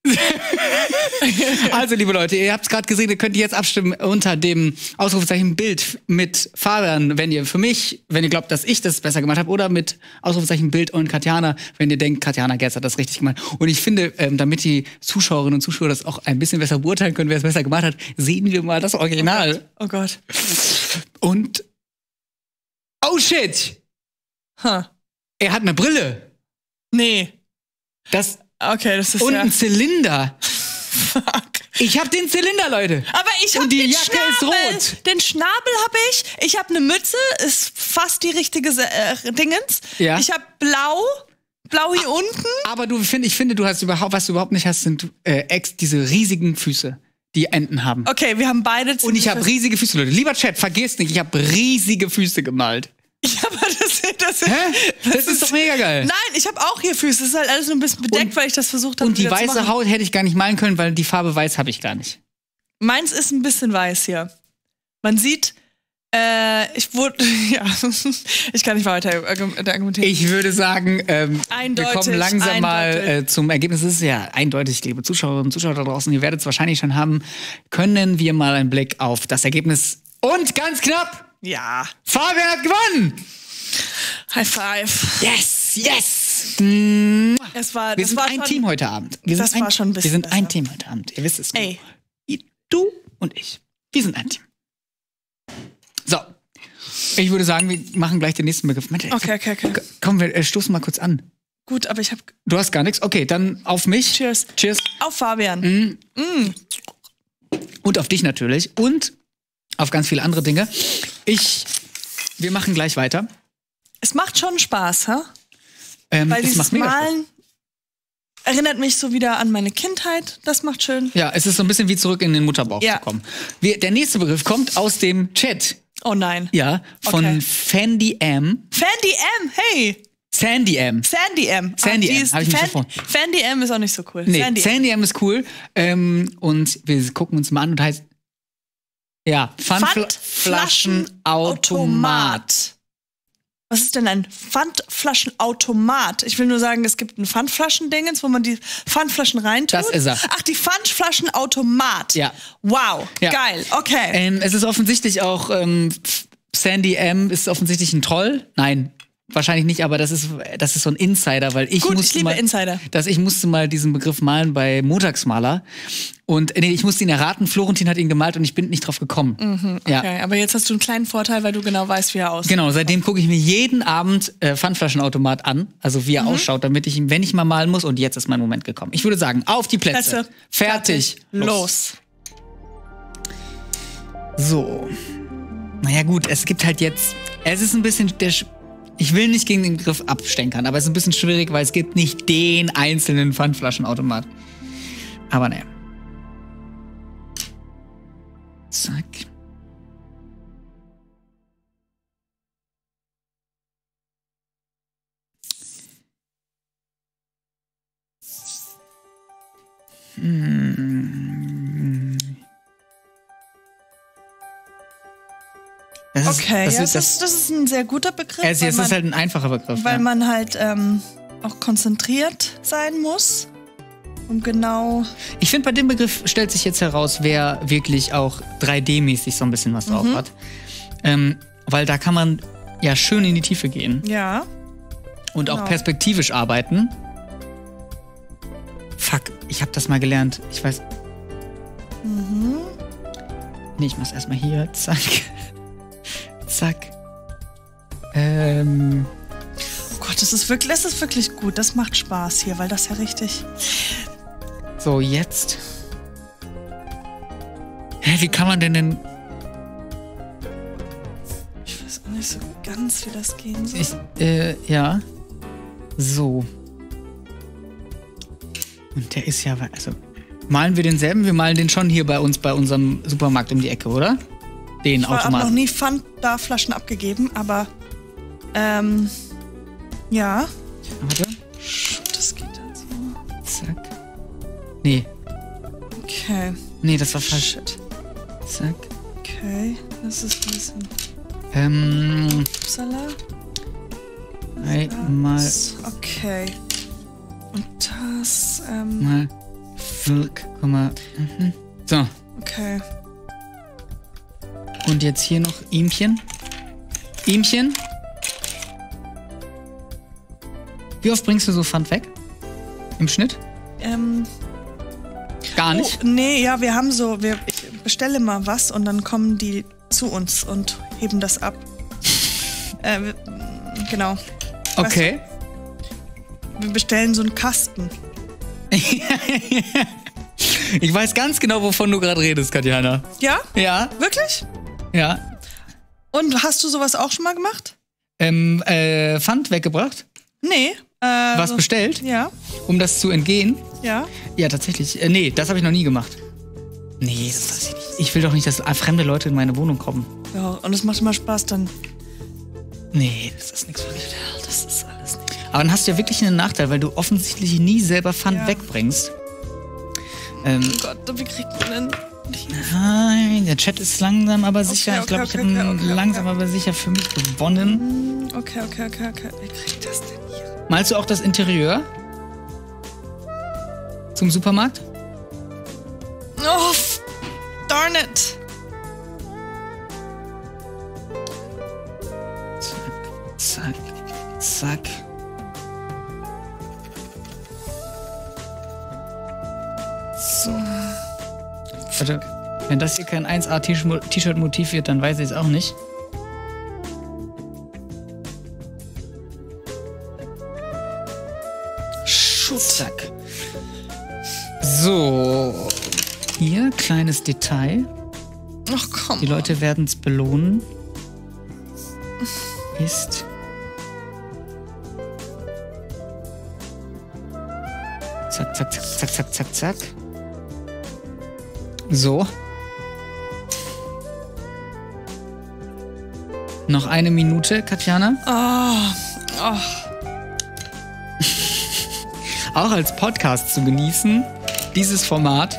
Also, liebe Leute, ihr habt es gerade gesehen, ihr könnt jetzt abstimmen unter dem Ausrufezeichen Bild mit Fabian, wenn ihr glaubt, dass ich das besser gemacht habe, oder mit Ausrufezeichen Bild und Katjana, wenn ihr denkt, Katjana Gerz hat das richtig gemacht. Und ich finde, damit die Zuschauerinnen und Zuschauer das auch ein bisschen besser beurteilen können, wer es besser gemacht hat, sehen wir mal das Original. Oh Gott. Und oh shit! Er hat eine Brille. Nee. Okay, das ist und ein Zylinder. Fuck. Ich hab den Zylinder, Leute. Aber ich hab den Jacke Schnabel. ist rot. Den Schnabel hab ich. Ich hab eine Mütze, ist fast die richtige Dingens. Ja. Ich hab blau hier unten. Aber ich finde, du hast was du überhaupt nicht hast, sind diese riesigen Füße, die Enten haben. Okay, wir haben beide. Und ich habe riesige Füße, Leute. Lieber Chat, vergesst nicht, ich habe riesige Füße gemalt. Ja, aber das ist doch mega geil. Nein, ich habe auch hier Füße. Das ist halt alles nur ein bisschen bedeckt, weil ich das versucht habe. Und die weiße Haut hätte ich gar nicht malen können, weil die Farbe weiß habe ich gar nicht. Meins ist ein bisschen weiß hier. Man sieht, ich kann nicht weiter argumentieren. Ich würde sagen, wir kommen langsam mal zum Ergebnis. Es ist ja eindeutig, liebe Zuschauerinnen und Zuschauer da draußen, ihr werdet es wahrscheinlich schon haben. Können wir mal einen Blick auf das Ergebnis und ganz knapp, ja, Fabian hat gewonnen! High five. Yes! Wir sind ein Team heute Abend. Wir sind ein Team heute Abend. Ihr wisst es. Ey. Du und ich. Wir sind ein Team. So. Ich würde sagen, wir machen gleich den nächsten Begriff. Okay. Komm, wir stoßen mal kurz an. Gut, aber ich habe... Du hast gar nichts? Okay, dann auf mich. Cheers. Auf Fabian. Und auf dich natürlich. Und auf ganz viele andere Dinge. Wir machen gleich weiter. Es macht schon Spaß, ha? Weil dieses Malen erinnert mich so wieder an meine Kindheit. Das macht schön. Ja, es ist so ein bisschen wie zurück in den Mutterbauch zu kommen. Der nächste Begriff kommt aus dem Chat. Oh nein. Ja, von Fandy M. Fandy M, hey! Sandy M. Sandy M, hab ich nicht vor. Fandy M ist auch nicht so cool. Nee, Sandy M ist cool. Und wir gucken uns mal an und heißt Pfandflaschenautomat. Was ist denn ein Pfandflaschenautomat? Ich will nur sagen, es gibt ein Pfandflaschendingens, wo man die Pfandflaschen reintut. Das ist er. Ach, die Pfandflaschenautomat. Ja. Wow, ja. Geil, okay. Es ist offensichtlich auch, Sandy M ist offensichtlich ein Troll. Nein, wahrscheinlich nicht, aber das ist so ein Insider, weil ich liebe Insider. Ich musste mal diesen Begriff malen bei Montagsmaler. Und ich musste ihn erraten, Florentin hat ihn gemalt und ich bin nicht drauf gekommen. Okay, aber jetzt hast du einen kleinen Vorteil, weil du genau weißt, wie er aussieht. Genau, seitdem gucke ich mir jeden Abend Pfandflaschenautomat an, also wie er ausschaut, damit ich ihn, wenn ich mal malen muss, und jetzt ist mein Moment gekommen. Ich würde sagen, auf die Plätze. Fertig. Los. So. Naja gut, es gibt halt jetzt, es ist ein bisschen, ich will nicht gegen den Begriff abstänkern, aber es ist ein bisschen schwierig, weil es gibt nicht den einzelnen Pfandflaschenautomat. Aber naja. Zack. Das ist ein sehr guter Begriff. Es ist halt ein einfacher Begriff. Weil man halt auch konzentriert sein muss. Und genau. Ich finde, bei dem Begriff stellt sich jetzt heraus, wer wirklich auch 3D-mäßig so ein bisschen was drauf hat. Weil da kann man ja schön in die Tiefe gehen. Ja. Und auch perspektivisch arbeiten. Fuck, ich habe das mal gelernt. Ich weiß. Nee, ich mach's erstmal hier. Zack. Zack. Oh Gott, das ist wirklich gut. Das macht Spaß hier, weil das ja richtig. So, jetzt. Wie kann man denn. Ich weiß auch nicht so ganz, wie das gehen soll. Ja. So. Und der ist ja. Also, malen wir denselben? Wir malen den schon hier bei uns, bei unserem Supermarkt um die Ecke, oder? Den Automat. Ich habe noch nie Fanta-Flaschen abgegeben, aber. Ja. Warte. Das geht dann so. Zack. Nee. Okay. Nee, das war falsch. Zack. Okay, das ist ein bisschen. Upsala. Einmal. Okay. Und das. Mal. Guck mal. So. Okay. Und jetzt hier noch Ihmchen. Ihmchen. Wie oft bringst du so Pfand weg? Im Schnitt? Gar nicht? Oh, nee, ja, ich bestelle mal was und dann kommen die zu uns und heben das ab. Genau. Okay. Wir bestellen so einen Kasten. Ich weiß ganz genau, wovon du gerade redest, Katjana. Ja? Ja. Wirklich? Ja. Und hast du sowas auch schon mal gemacht? Pfand weggebracht? Nee. Was bestellt? Ja. Um das zu entgehen? Ja. Ja, tatsächlich. Nee, das habe ich noch nie gemacht. Nee, das weiß ich nicht. Ich will doch nicht, dass fremde Leute in meine Wohnung kommen. Ja, und es macht immer Spaß, dann Nee, das ist nichts für dich. Das ist alles nicht. Aber dann hast du ja wirklich einen Nachteil, weil du offensichtlich nie selber Pfand wegbringst. Oh Gott, wie kriegt man denn... Nein, der Chat ist langsam, aber sicher. Ich glaube, ich habe langsam, aber sicher für mich gewonnen. Okay. Wie kriegt das denn hier? Malst du auch das Interieur? Zum Supermarkt? Oh, darn it. Zack, zack. So. Warte, wenn das hier kein 1A-T-Shirt-Motiv wird, dann weiß ich es auch nicht. Zack. So. Hier, kleines Detail. Ach komm. Die Leute werden es belohnen. Ist... Zack. So. Noch eine Minute, Katjana. Oh. Auch als Podcast zu genießen, dieses Format.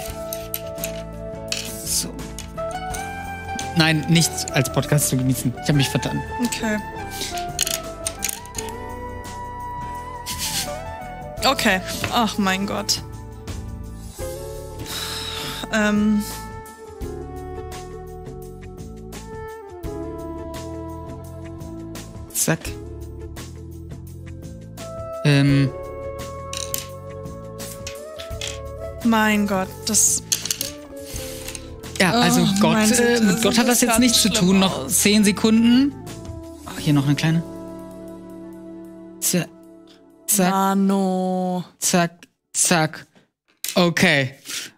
So. Nein, nicht als Podcast zu genießen. Ich habe mich vertan. Okay. Ach mein Gott. Zack. Mein Gott, das... Ja, also mit Gott hat das jetzt nichts zu tun. Noch 10 Sekunden. Oh, hier noch eine kleine. Zack. Mano. Zack. Okay.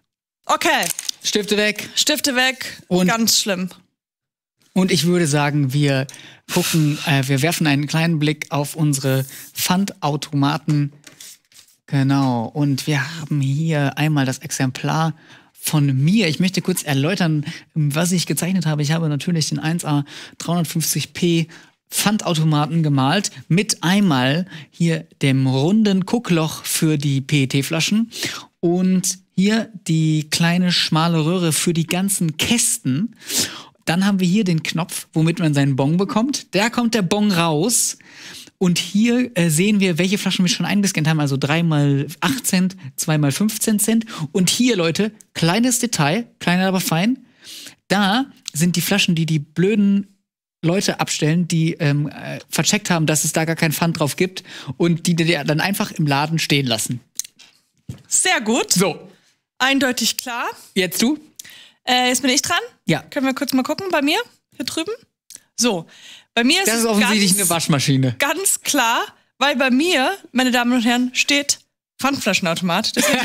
Stifte weg. Und ganz schlimm. Und ich würde sagen, wir werfen einen kleinen Blick auf unsere Pfandautomaten. Genau. Und wir haben hier einmal das Exemplar von mir. Ich möchte kurz erläutern, was ich gezeichnet habe. Ich habe natürlich den 1A 350p Pfandautomaten gemalt mit einmal hier dem runden Guckloch für die PET-Flaschen und hier die kleine schmale Röhre für die ganzen Kästen. Dann haben wir hier den Knopf, womit man seinen Bon bekommt. Da kommt der Bon raus. Und hier sehen wir, welche Flaschen wir schon eingescannt haben. Also 3x8 Cent, 2x15 Cent. Und hier, Leute, kleines Detail, klein aber fein. Da sind die Flaschen, die blöden Leute abstellen, die vercheckt haben, dass es da gar kein Pfand drauf gibt. Und die dann einfach im Laden stehen lassen. Sehr gut. So. Eindeutig klar. Jetzt du? Jetzt bin ich dran. Ja. Können wir kurz mal gucken bei mir? Hier drüben? So. Bei mir ist das ist offensichtlich eine Waschmaschine. Ganz klar, weil bei mir, meine Damen und Herren, steht Pfandflaschenautomat. Deswegen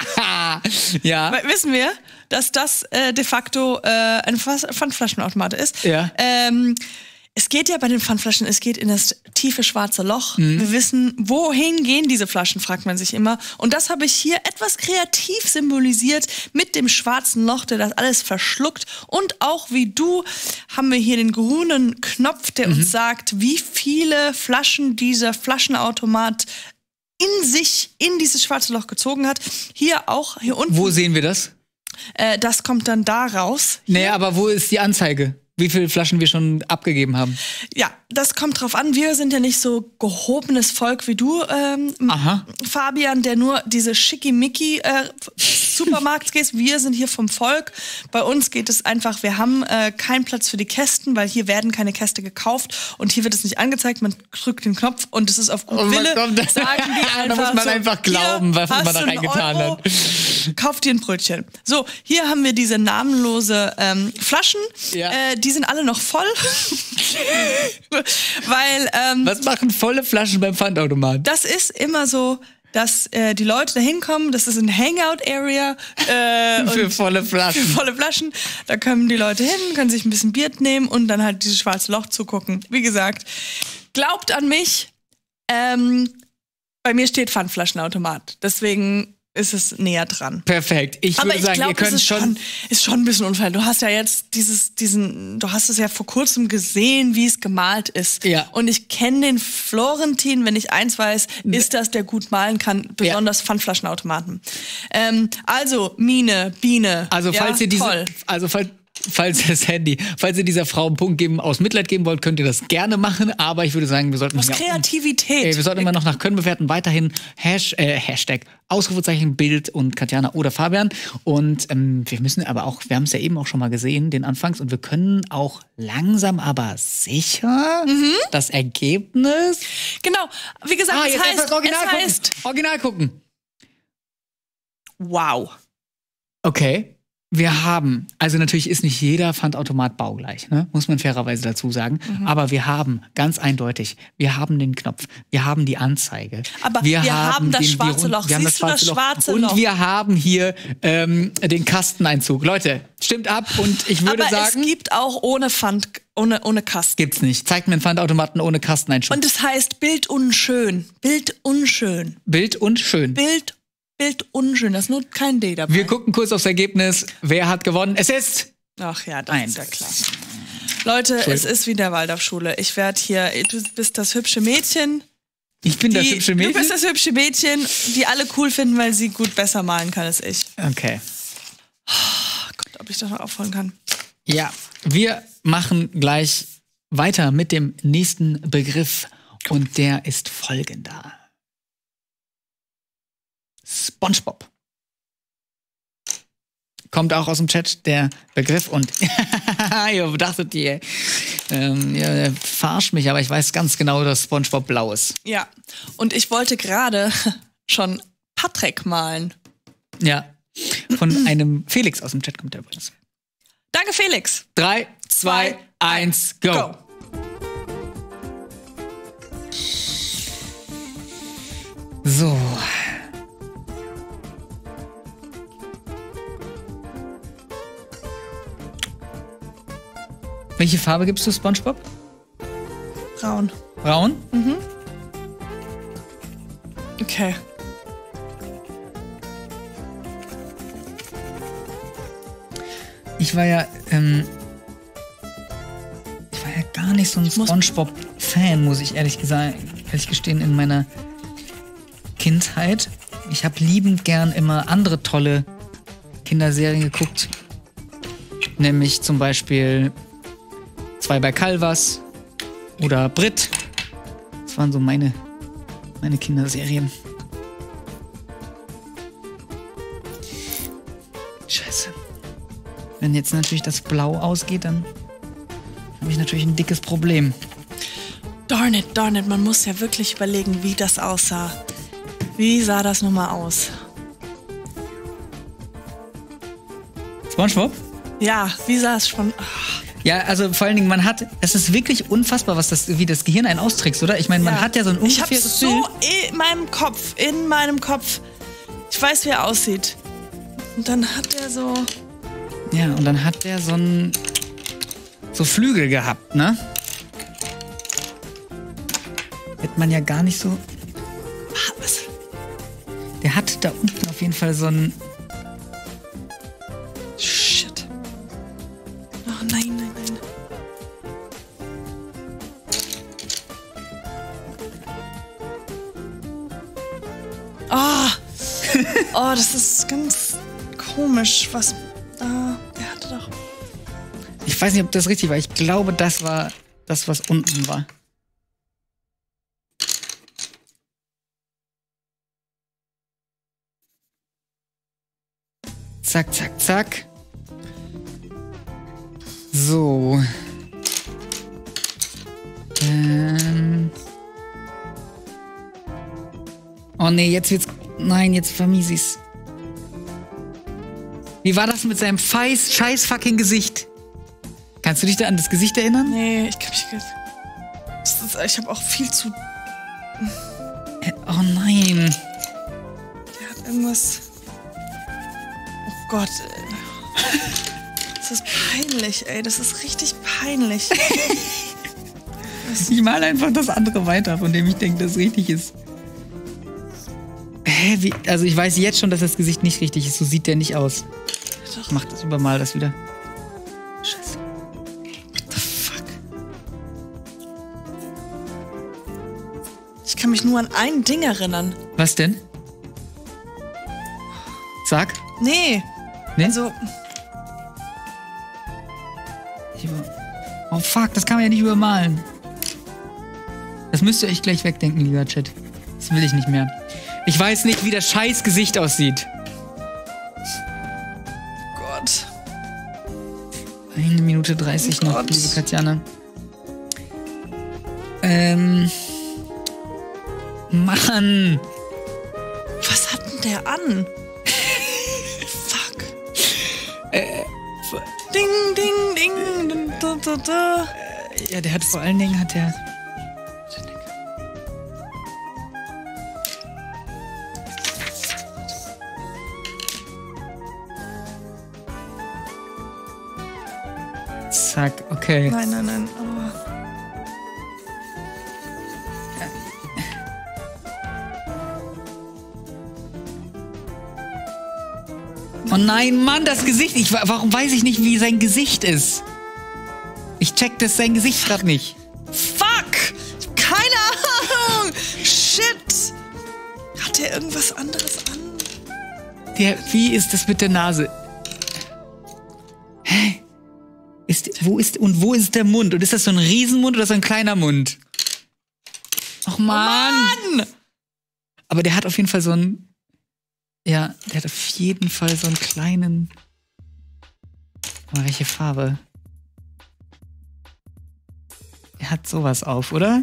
ja. Wissen wir, dass das de facto ein Pfandflaschenautomat ist. Ja. Es geht ja bei den Pfandflaschen, es geht in das tiefe schwarze Loch. Wir wissen, wohin gehen diese Flaschen, fragt man sich immer. Und das habe ich hier etwas kreativ symbolisiert mit dem schwarzen Loch, der das alles verschluckt. Und auch wie du haben wir hier den grünen Knopf, der uns sagt, wie viele Flaschen dieser Flaschenautomat in sich, in dieses schwarze Loch gezogen hat. Hier unten. Wo sehen wir das? Das kommt dann da raus. Naja, aber wo ist die Anzeige? Wie viele Flaschen wir schon abgegeben haben? Ja, das kommt drauf an. Wir sind ja nicht so gehobenes Volk wie du, Fabian, der nur diese schickimicki Supermarkt gehst. Wir sind hier vom Volk. Bei uns geht es einfach, wir haben keinen Platz für die Kästen, weil hier werden keine Käste gekauft und hier wird es nicht angezeigt. Man drückt den Knopf und es ist auf gut Wille. Sagen die einfach da muss man so, einfach glauben, was man da reingetan hat. Kauft dir ein Brötchen. So, hier haben wir diese namenlose Flaschen. Ja. Die sind alle noch voll. Weil, was machen volle Flaschen beim Pfandautomat? Das ist immer so, dass die Leute da hinkommen. Das ist ein Hangout-Area. Für volle Flaschen. Für volle Flaschen. Da kommen die Leute hin, können sich ein bisschen Bier nehmen und dann halt dieses schwarze Loch zugucken. Wie gesagt, glaubt an mich. Bei mir steht Pfandflaschenautomat. Deswegen ist es näher dran. Perfekt. Ich würde sagen, ihr könnt schon. Ist schon ein bisschen unfair. Du hast ja jetzt du hast es ja vor kurzem gesehen, wie es gemalt ist. Ja. Und ich kenne den Florentin, wenn ich eins weiß, ist das, der gut malen kann, besonders Pfandflaschenautomaten. Also, Mine, Biene. Also, falls ihr falls ihr dieser Frau einen Punkt aus Mitleid geben wollt, könnt ihr das gerne machen. Aber ich würde sagen, wir sollten Kreativität. Wir sollten immer noch nach Können bewerten. Weiterhin Hashtag Ausrufezeichen Bild und Katjana oder Fabian. Und wir müssen aber auch, wir haben es ja eben auch schon mal gesehen, den Anfangs. Und wir können auch langsam aber sicher das Ergebnis. Genau. Wie gesagt, es heißt Original gucken. Wow. Okay. Wir haben, also natürlich ist nicht jeder Pfandautomat baugleich, ne? Muss man fairerweise dazu sagen. Aber wir haben ganz eindeutig, wir haben den Knopf, wir haben die Anzeige. Aber wir haben das schwarze Loch. Siehst du das schwarze Loch? Und wir haben hier den Kasteneinzug. Leute, stimmt ab und ich würde sagen... es gibt auch ohne Pfand, ohne Kasten. Gibt's nicht. Zeigt mir einen Pfandautomaten ohne Kasteneinschub. Und es heißt Bild unschön. Bild unschön. Bild unschön. Bild unschön, da ist nur kein D dabei. Wir gucken kurz aufs Ergebnis. Wer hat gewonnen? Es ist... Ach ja, das ist ja klar. Leute, es ist wie der Waldorfschule. Ich werde hier... Du bist das hübsche Mädchen. Ich bin das hübsche Mädchen? Du bist das hübsche Mädchen, die alle cool finden, weil sie gut besser malen kann als ich. Okay. Oh Gott, ob ich das noch aufholen kann. Ja, wir machen gleich weiter mit dem nächsten Begriff. Und der ist folgender. SpongeBob. Kommt auch aus dem Chat der Begriff und ihr dachtet, ihr verarscht mich, aber ich weiß ganz genau, dass SpongeBob blau ist. Ja, und ich wollte gerade schon Patrick malen. Ja, von einem Felix aus dem Chat kommt der übrigens. Danke, Felix. 3, 2, 1, go. So. Welche Farbe gibst du SpongeBob? Braun. Braun? Mhm. Okay. Ich war ja gar nicht so ein SpongeBob-Fan, muss ich ehrlich gestehen, in meiner Kindheit. Ich habe liebend gern immer andere tolle Kinderserien geguckt. Nämlich zum Beispiel 2 bei Calvas oder Brit. Das waren so meine Kinderserien. Scheiße. Wenn jetzt natürlich das Blau ausgeht, dann habe ich natürlich ein dickes Problem. Darn it, man muss ja wirklich überlegen, wie das aussah. Wie sah das nochmal aus? SpongeBob? Ja, wie sah es schon? Ja, also vor allen Dingen, es ist wirklich unfassbar, wie das Gehirn einen austrickst, oder? Ich meine, man hat ja so ein ungefähres Bild. Ich hab's so in meinem Kopf. Ich weiß, wie er aussieht. Und dann hat er so... Ja, und dann hat der so Flügel gehabt, ne? Hätte man ja gar nicht so... Was? Der hatte da unten auf jeden Fall so ein... Shit. Oh nein. Oh, das ist ganz komisch. Was... der hatte doch... Ich weiß nicht, ob das richtig war. Ich glaube, das war das, was unten war. Zack, zack, zack. So. Oh nee, jetzt wird's... Nein, jetzt vermies ich's. Wie war das mit seinem scheiß fucking Gesicht? Kannst du dich da an das Gesicht erinnern? Nee, ich kann mich... Ich habe auch viel zu... Oh nein. Der hat irgendwas... Oh Gott. Das ist peinlich, ey. Das ist richtig peinlich. Ich male einfach das andere weiter, von dem ich denke, das richtig ist. Hä, wie? Also ich weiß jetzt schon, dass das Gesicht nicht richtig ist. So sieht der nicht aus. Ich mach das übermal das wieder. Scheiße. What the fuck? Ich kann mich nur an ein Ding erinnern. Was denn? Sag. Nee. Also... Oh fuck, das kann man ja nicht übermalen. Das müsst ihr euch gleich wegdenken, lieber Chat. Das will ich nicht mehr. Ich weiß nicht, wie das scheiß Gesicht aussieht. Gott. 1 Minute 30 noch, liebe Katjana. Mann. Was hat denn der an? Fuck. Ding, ding, ding. Da. Ja, der hat vor allen Dingen hat der. Zack, okay. Nein. Oh. Oh nein, Mann, das Gesicht. Warum weiß ich nicht, wie sein Gesicht ist? Ich check das sein Gesicht gerade nicht. Fuck! Keine Ahnung! Shit! Hat der irgendwas anderes an? Wie ist das mit der Nase? Hä? Wo ist der Mund? Und ist das so ein Riesenmund oder so ein kleiner Mund? Och Mann! Oh Mann! Aber der hat auf jeden Fall so einen. Ja, der hat auf jeden Fall so einen kleinen. Aber welche Farbe? Er hat sowas auf, oder?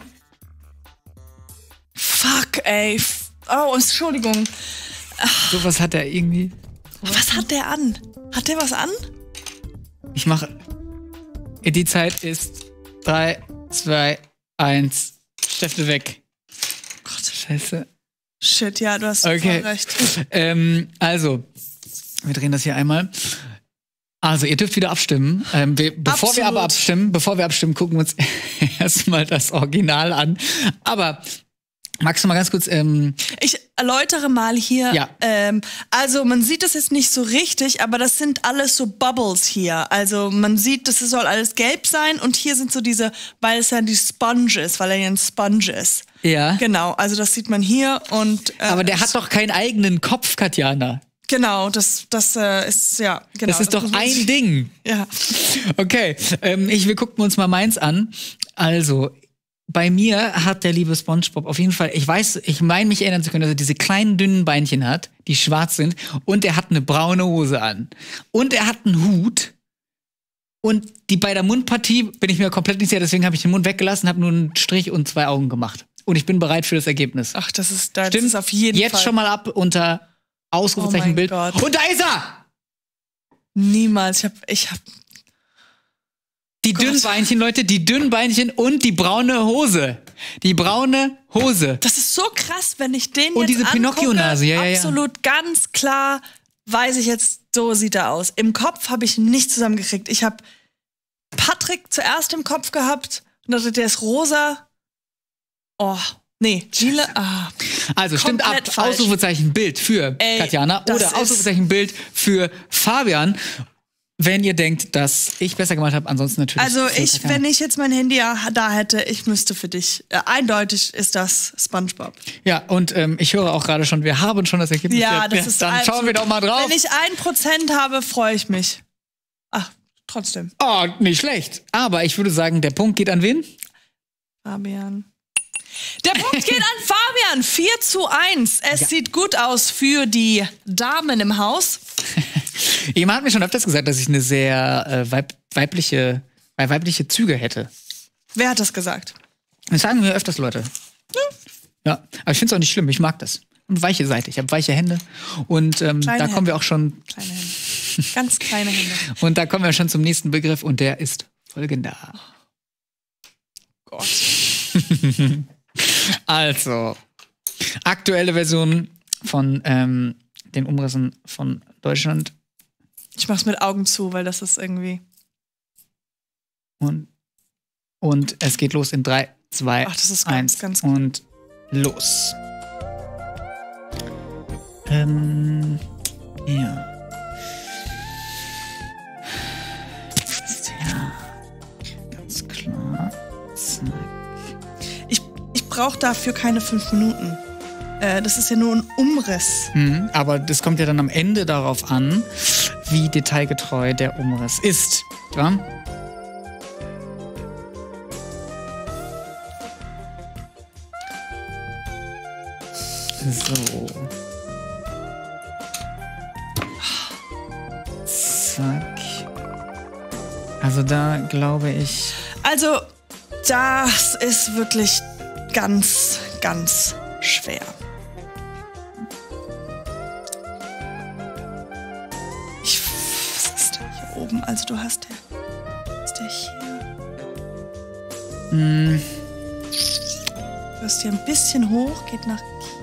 Fuck, ey. Oh, Entschuldigung. Sowas hat er irgendwie. Was hat der an? Hat der was an? Ich mache. Die Zeit ist 3, 2, 1. Stifte weg. Gott. Scheiße. Shit, ja, du hast voll recht. Also, wir drehen das hier einmal. Also, ihr dürft wieder abstimmen. Bevor wir abstimmen, gucken wir uns erstmal das Original an. Aber magst du mal ganz kurz. Ich erläutere mal hier. Ja. Also, man sieht das jetzt nicht so richtig, aber das sind alles so Bubbles hier. Also, man sieht, das soll alles gelb sein und hier sind so diese, weil es ja die Sponge ist, weil er ja ein Sponge ist. Ja. Genau, also das sieht man hier und. Aber der hat doch keinen eigenen Kopf, Katjana. Genau, das ist, ja, genau. Das ist doch ein Ding. Ja. Okay, wir gucken uns mal meins an. Also, bei mir hat der liebe SpongeBob auf jeden Fall, ich meine mich erinnern zu können, dass er diese kleinen, dünnen Beinchen hat, die schwarz sind. Und er hat eine braune Hose an. Und er hat einen Hut. Und bei der Mundpartie bin ich mir komplett nicht sicher, deswegen habe ich den Mund weggelassen, habe nur einen Strich und 2 Augen gemacht. Und ich bin bereit für das Ergebnis. Ach, das ist auf jeden Fall. Jetzt schon mal ab unter Ausrufezeichen Bild. Gott. Und da ist er! Niemals. Ich hab die dünnen Beinchen, Leute, die dünnen Beinchen und die braune Hose. Die braune Hose. Das ist so krass, wenn ich den und jetzt diese Pinocchio-Nase, ja. Absolut, ganz klar weiß ich jetzt, so sieht er aus. Im Kopf habe ich nicht zusammengekriegt. Ich habe Patrick zuerst im Kopf gehabt und dachte, der ist rosa. Oh, nee, lila. Also stimmt ab, falsch. Ausrufezeichen Bild für Katjana oder Ausrufezeichen Bild für Fabian, wenn ihr denkt, dass ich besser gemacht habe. Ansonsten natürlich. Also wenn ich jetzt mein Handy da hätte, ich müsste für dich. Eindeutig ist das SpongeBob. Ja, und ich höre auch gerade schon, wir haben schon das Ergebnis. Ja, das ist dann schauen wir doch mal drauf. Wenn ich 1% habe, freue ich mich. Ach, trotzdem. Oh, nicht schlecht. Aber ich würde sagen, der Punkt geht an wen? Fabian. Der Punkt geht an Fabian. 4:1. Es sieht gut aus für die Damen im Haus. Jemand hat mir schon öfters gesagt, dass ich eine sehr weibliche Züge hätte. Wer hat das gesagt? Das sagen mir öfters Leute. Ja, aber ich finde es auch nicht schlimm. Ich mag das. Und weiche Seite. Ich habe weiche Hände. Und da kommen wir auch schon. Kleine Hände. Ganz kleine Hände. Und da kommen wir schon zum nächsten Begriff. Und der ist folgender. Gott. Also, aktuelle Version von den Umrissen von Deutschland. Ich mach's mit Augen zu, weil das ist irgendwie. Und es geht los in 3, 2, das ist 1 ganz und los. Ja. Das ist ja ganz klar. Zack. Ich brauche dafür keine 5 Minuten. Das ist ja nur ein Umriss. Aber das kommt ja dann am Ende darauf an, wie detailgetreu der Umriss ist. Ja? So. Zack. Also da glaube ich... Also, das ist wirklich ganz, ganz schwer. Was ist denn hier oben? Also du hast der... Ist der hier? Du hast hier ein bisschen hoch, geht nach...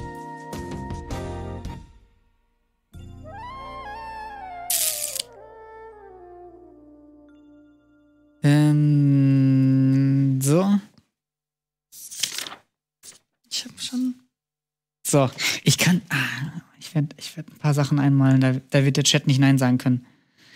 So. Ich habe schon... So, ich kann... Ich werd ein paar Sachen einmalen, da wird der Chat nicht Nein sagen können.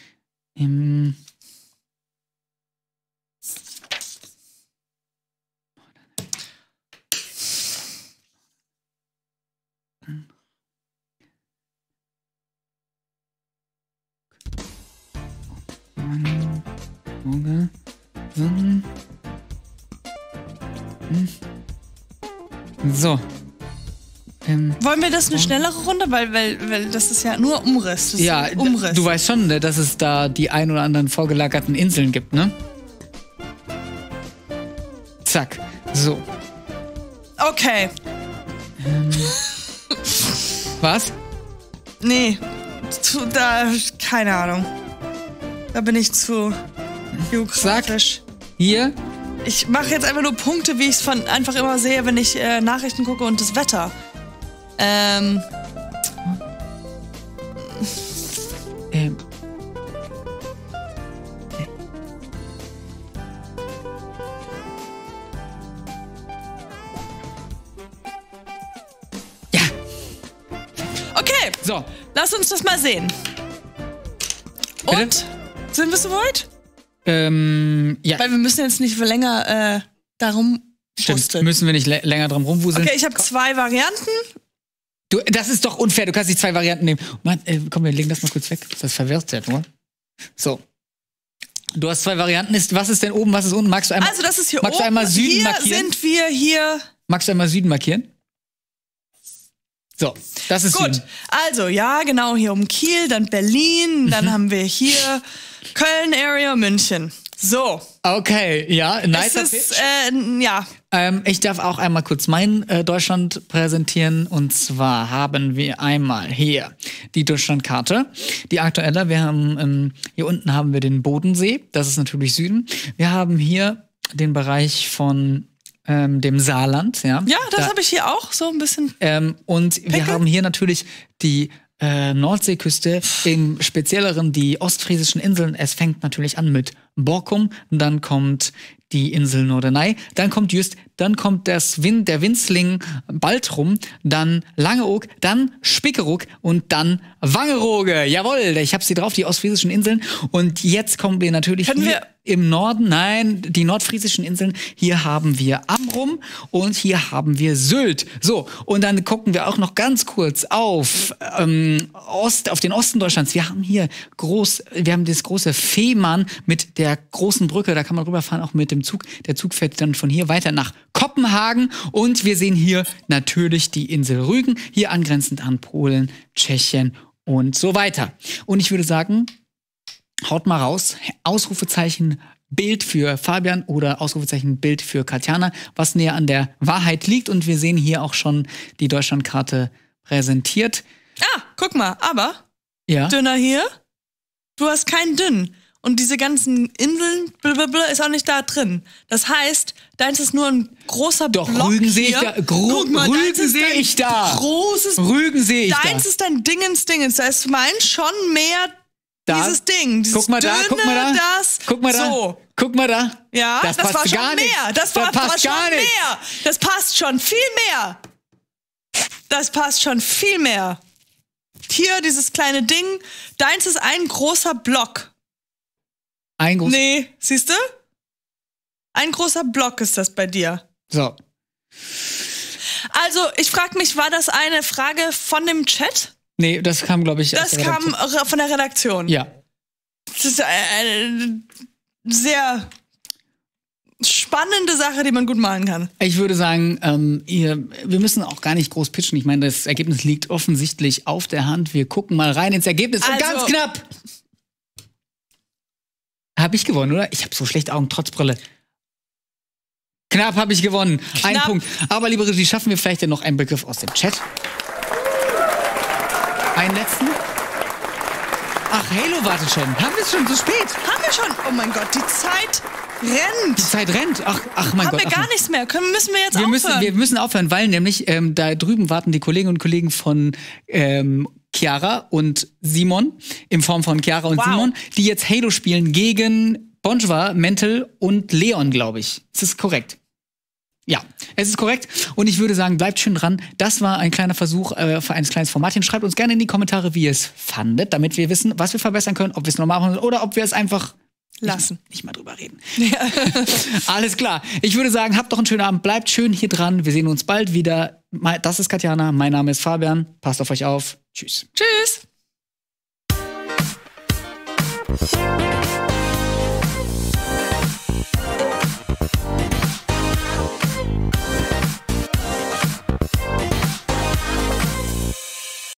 So. Wollen wir das eine schnellere Runde? Weil das ist ja nur Umriss. Das ja, ist Umriss. Du weißt schon, ne, dass es da die ein oder anderen vorgelagerten Inseln gibt, ne? Zack. So. Okay. Was? Nee. Keine Ahnung. Da bin ich zu geografisch. Zack. Hier. Ich mache jetzt einfach nur Punkte, wie ich es einfach immer sehe, wenn ich Nachrichten gucke und das Wetter. Ja. Okay. So. Lass uns das mal sehen. Bitte? Und? Sind wir soweit? Ja. Weil wir müssen jetzt nicht für länger darum Stimmt, müssen wir nicht länger drum rumwuseln. Okay, ich habe 2 Varianten. Das ist doch unfair, du kannst nicht 2 Varianten nehmen. Mann, komm, wir legen das mal kurz weg. Das verwirrt ja nur. So. Du hast 2 Varianten. Was ist denn oben, was ist unten? Magst du einmal, also das ist hier magst oben. Du einmal Süden hier markieren? Sind wir hier. Magst du einmal Süden markieren? So, das ist gut. Süden. Also, ja, genau, hier um Kiel, dann Berlin, dann haben wir hier Köln, Area, München. So. Okay, ja, nicer Pitch. Ja. Ich darf auch einmal kurz mein Deutschland präsentieren. Und zwar haben wir einmal hier die Deutschlandkarte, die aktuelle. Wir haben hier unten haben wir den Bodensee, das ist natürlich Süden. Wir haben hier den Bereich von dem Saarland. Ja, das habe ich hier auch, so ein bisschen. Und Pickel? wir haben hier natürlich die Nordseeküste, im Spezielleren die ostfriesischen Inseln. Es fängt natürlich an mit Borkum, dann kommt die Insel Norderney, dann kommt Jüst, dann kommt der Winzling Baltrum, dann Langeoog, dann Spiekeroog und dann Wangerooge. Jawohl, ich hab sie drauf, die ostfriesischen Inseln. Und jetzt kommen wir natürlich im Norden, nein, die nordfriesischen Inseln. Hier haben wir Amrum und hier haben wir Sylt. So, und dann gucken wir auch noch ganz kurz auf den Osten Deutschlands. Wir haben hier das große Fehmarn mit der großen Brücke, da kann man rüberfahren, auch mit dem Zug. Der Zug fährt dann von hier weiter nach Kopenhagen und wir sehen hier natürlich die Insel Rügen, hier angrenzend an Polen, Tschechien und so weiter. Und ich würde sagen, haut mal raus, Ausrufezeichen Bild für Fabian oder Ausrufezeichen Bild für Katjana, was näher an der Wahrheit liegt. Und wir sehen hier auch schon die Deutschlandkarte präsentiert. Ah, guck mal, aber ja. Dünner hier, du hast keinen Dünn. Und diese ganzen Inseln blablabla, ist auch nicht da drin. Das heißt, deins ist nur ein großer Block. Doch, Rügen sehe ich hier. da. Rügen sehe ich da. Großes Rügen sehe ich da. Deins ist dein Dingens. Da ist meins schon mehr dieses Ding. Dieses guck mal da, guck mal da. Guck mal da. So. Guck mal da. Ja, das war schon gar mehr. Das passt gar nicht. Mehr. Das passt schon viel mehr. Das passt schon viel mehr. hier dieses kleine Ding. Deins ist ein großer Block. Nee, siehst du? Ein großer Block ist das bei dir. So. Also, ich frage mich, war das eine Frage von dem Chat? Nee, das kam, glaube ich, Das kam von der Redaktion. Ja. Das ist eine sehr spannende Sache, die man gut malen kann. Ich würde sagen, wir müssen auch gar nicht groß pitchen. Ich meine, das Ergebnis liegt offensichtlich auf der Hand. Wir gucken mal rein ins Ergebnis. Und ganz knapp habe ich gewonnen, oder? Ich habe so schlechte Augen, trotz Brille. Knapp habe ich gewonnen. Ein Punkt. Aber, liebe Regie, schaffen wir vielleicht ja noch einen Begriff aus dem Chat? Einen letzten? Ach, Halo wartet schon. Haben wir es schon so spät? Haben wir schon? Oh mein Gott, die Zeit rennt. Die Zeit rennt. Ach mein Gott. Haben wir gar nichts mehr. Müssen wir jetzt aufhören? Wir müssen aufhören, weil nämlich da drüben warten die Kolleginnen und Kollegen von Chiara und Simon, in Form von Chiara und Simon, die jetzt Halo spielen gegen Bonjwa, Mental und Leon, glaube ich. Ist das korrekt? Ja, es ist korrekt. Und ich würde sagen, bleibt schön dran. Das war ein kleiner Versuch für ein kleines Formatchen. Schreibt uns gerne in die Kommentare, wie ihr es fandet, damit wir wissen, was wir verbessern können, ob wir es normal machen oder ob wir es einfach lassen. Nicht mal drüber reden. Ja. Alles klar. Ich würde sagen, habt doch einen schönen Abend. Bleibt schön hier dran. Wir sehen uns bald wieder. Das ist Katjana. Mein Name ist Fabian. Passt auf euch auf. Tschüss. Tschüss.